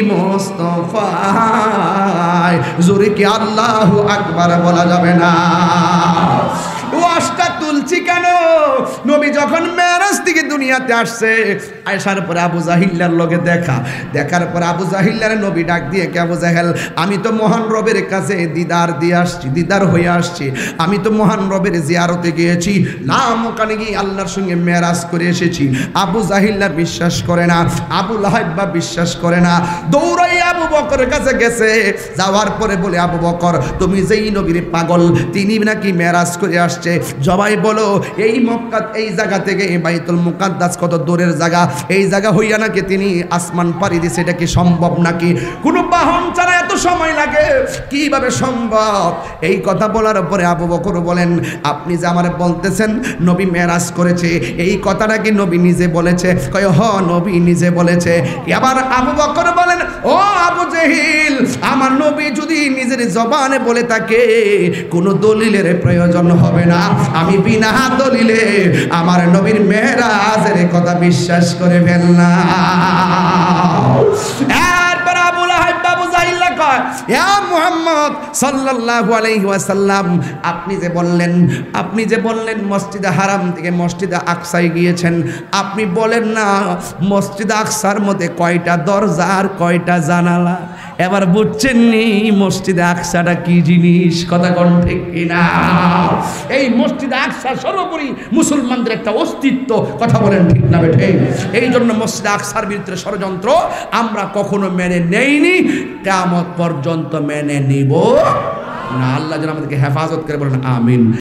মুস্তাফায়। জোরে কি আল্লাহু আকবার বলা যাবে না? ওয়াজটা তুলছি কেন? নবী যখন মেরাজ থেকে দুনিয়াতে আসছে, আসার পরে আবু জাহিল্লার লগে দেখার পর আবু জাহিল্লার নবী ডাক দিয়ে, কে আবু জাহেল, আমি তো মহান রবের কাছে দিদার হয়ে আসছি, আমি তো মহান রবের জিয়ারতে গিয়েছি, নাম ওখানে গিয়ে আল্লাহর সঙ্গে মেরাজ করে এসেছি। আবু জাহিল্লা বিশ্বাস করে না, আবু লাহাব বিশ্বাস করে না, দৌড়াই আবু বকরের কাছে গেছে। যাওয়ার পরে বলে, আবু বকর তুমি যেই নবীর পাগল, তিনি নাকি মেরাজ করে আসছে, জবাই বলো এই মক্কা, এই জায়গা থেকে বাইতুল মুকাদ্দাস কত দূরের জায়গা, এই জায়গা হইয়া নাকি তিনি আসমান পাড়ি দিছে, এটা কি সম্ভব নাকি? কোন বাহন ছাড়া এত সময় লাগে, কিভাবে সম্ভব? এই কথা বলার পরে আবু বকর বলেন, আপনি যে আমারে বলতেছেন নবী মেরাজ করেছে, এই কথাটা কি নবী নিজে বলেছে? কয় হ, নবী নিজে বলেছে। এবার আবু বকর বলেন, ও আবু জহিল, আমার নবী যদি নিজের জবানে বলে থাকে কোনো দলিলের প্রয়োজন হবে না, আমি বিনা দলিলে আমার নবীর মেরাজের কথা বিশ্বাস করে ফেললাম। এরপর আবু লাহাব আবু জাহিল কয়, মোহাম্মদ সাল্লাল্লাহু আলাইহি ওয়াসাল্লাম আপনি যে বললেন মসজিদে হারাম থেকে মসজিদে আকসায় গিয়েছেন, আপনি বলেন না মসজিদে আকসার মধ্যে কয়টা দরজা আর কয়টা জানালা? এবার বুঝছেন নি মসজিদে আকসাটা কি জিনিস? কথা কোন ঠিক কিনা? এই মসজিদে আকসা সর্বোপরি মুসলমানদের একটা অস্তিত্ব। কথা বলেন ঠিক না বেঠে? এই জন্য মসজিদে আকসার বিরুদ্ধে ষড়যন্ত্র আমরা কখনো মেনে নেইনি, কিয়ামত পর্যন্ত মেনে নিব না। আল্লাহ যেন আমাদেরকে হেফাজত করে, বলেন আমিন।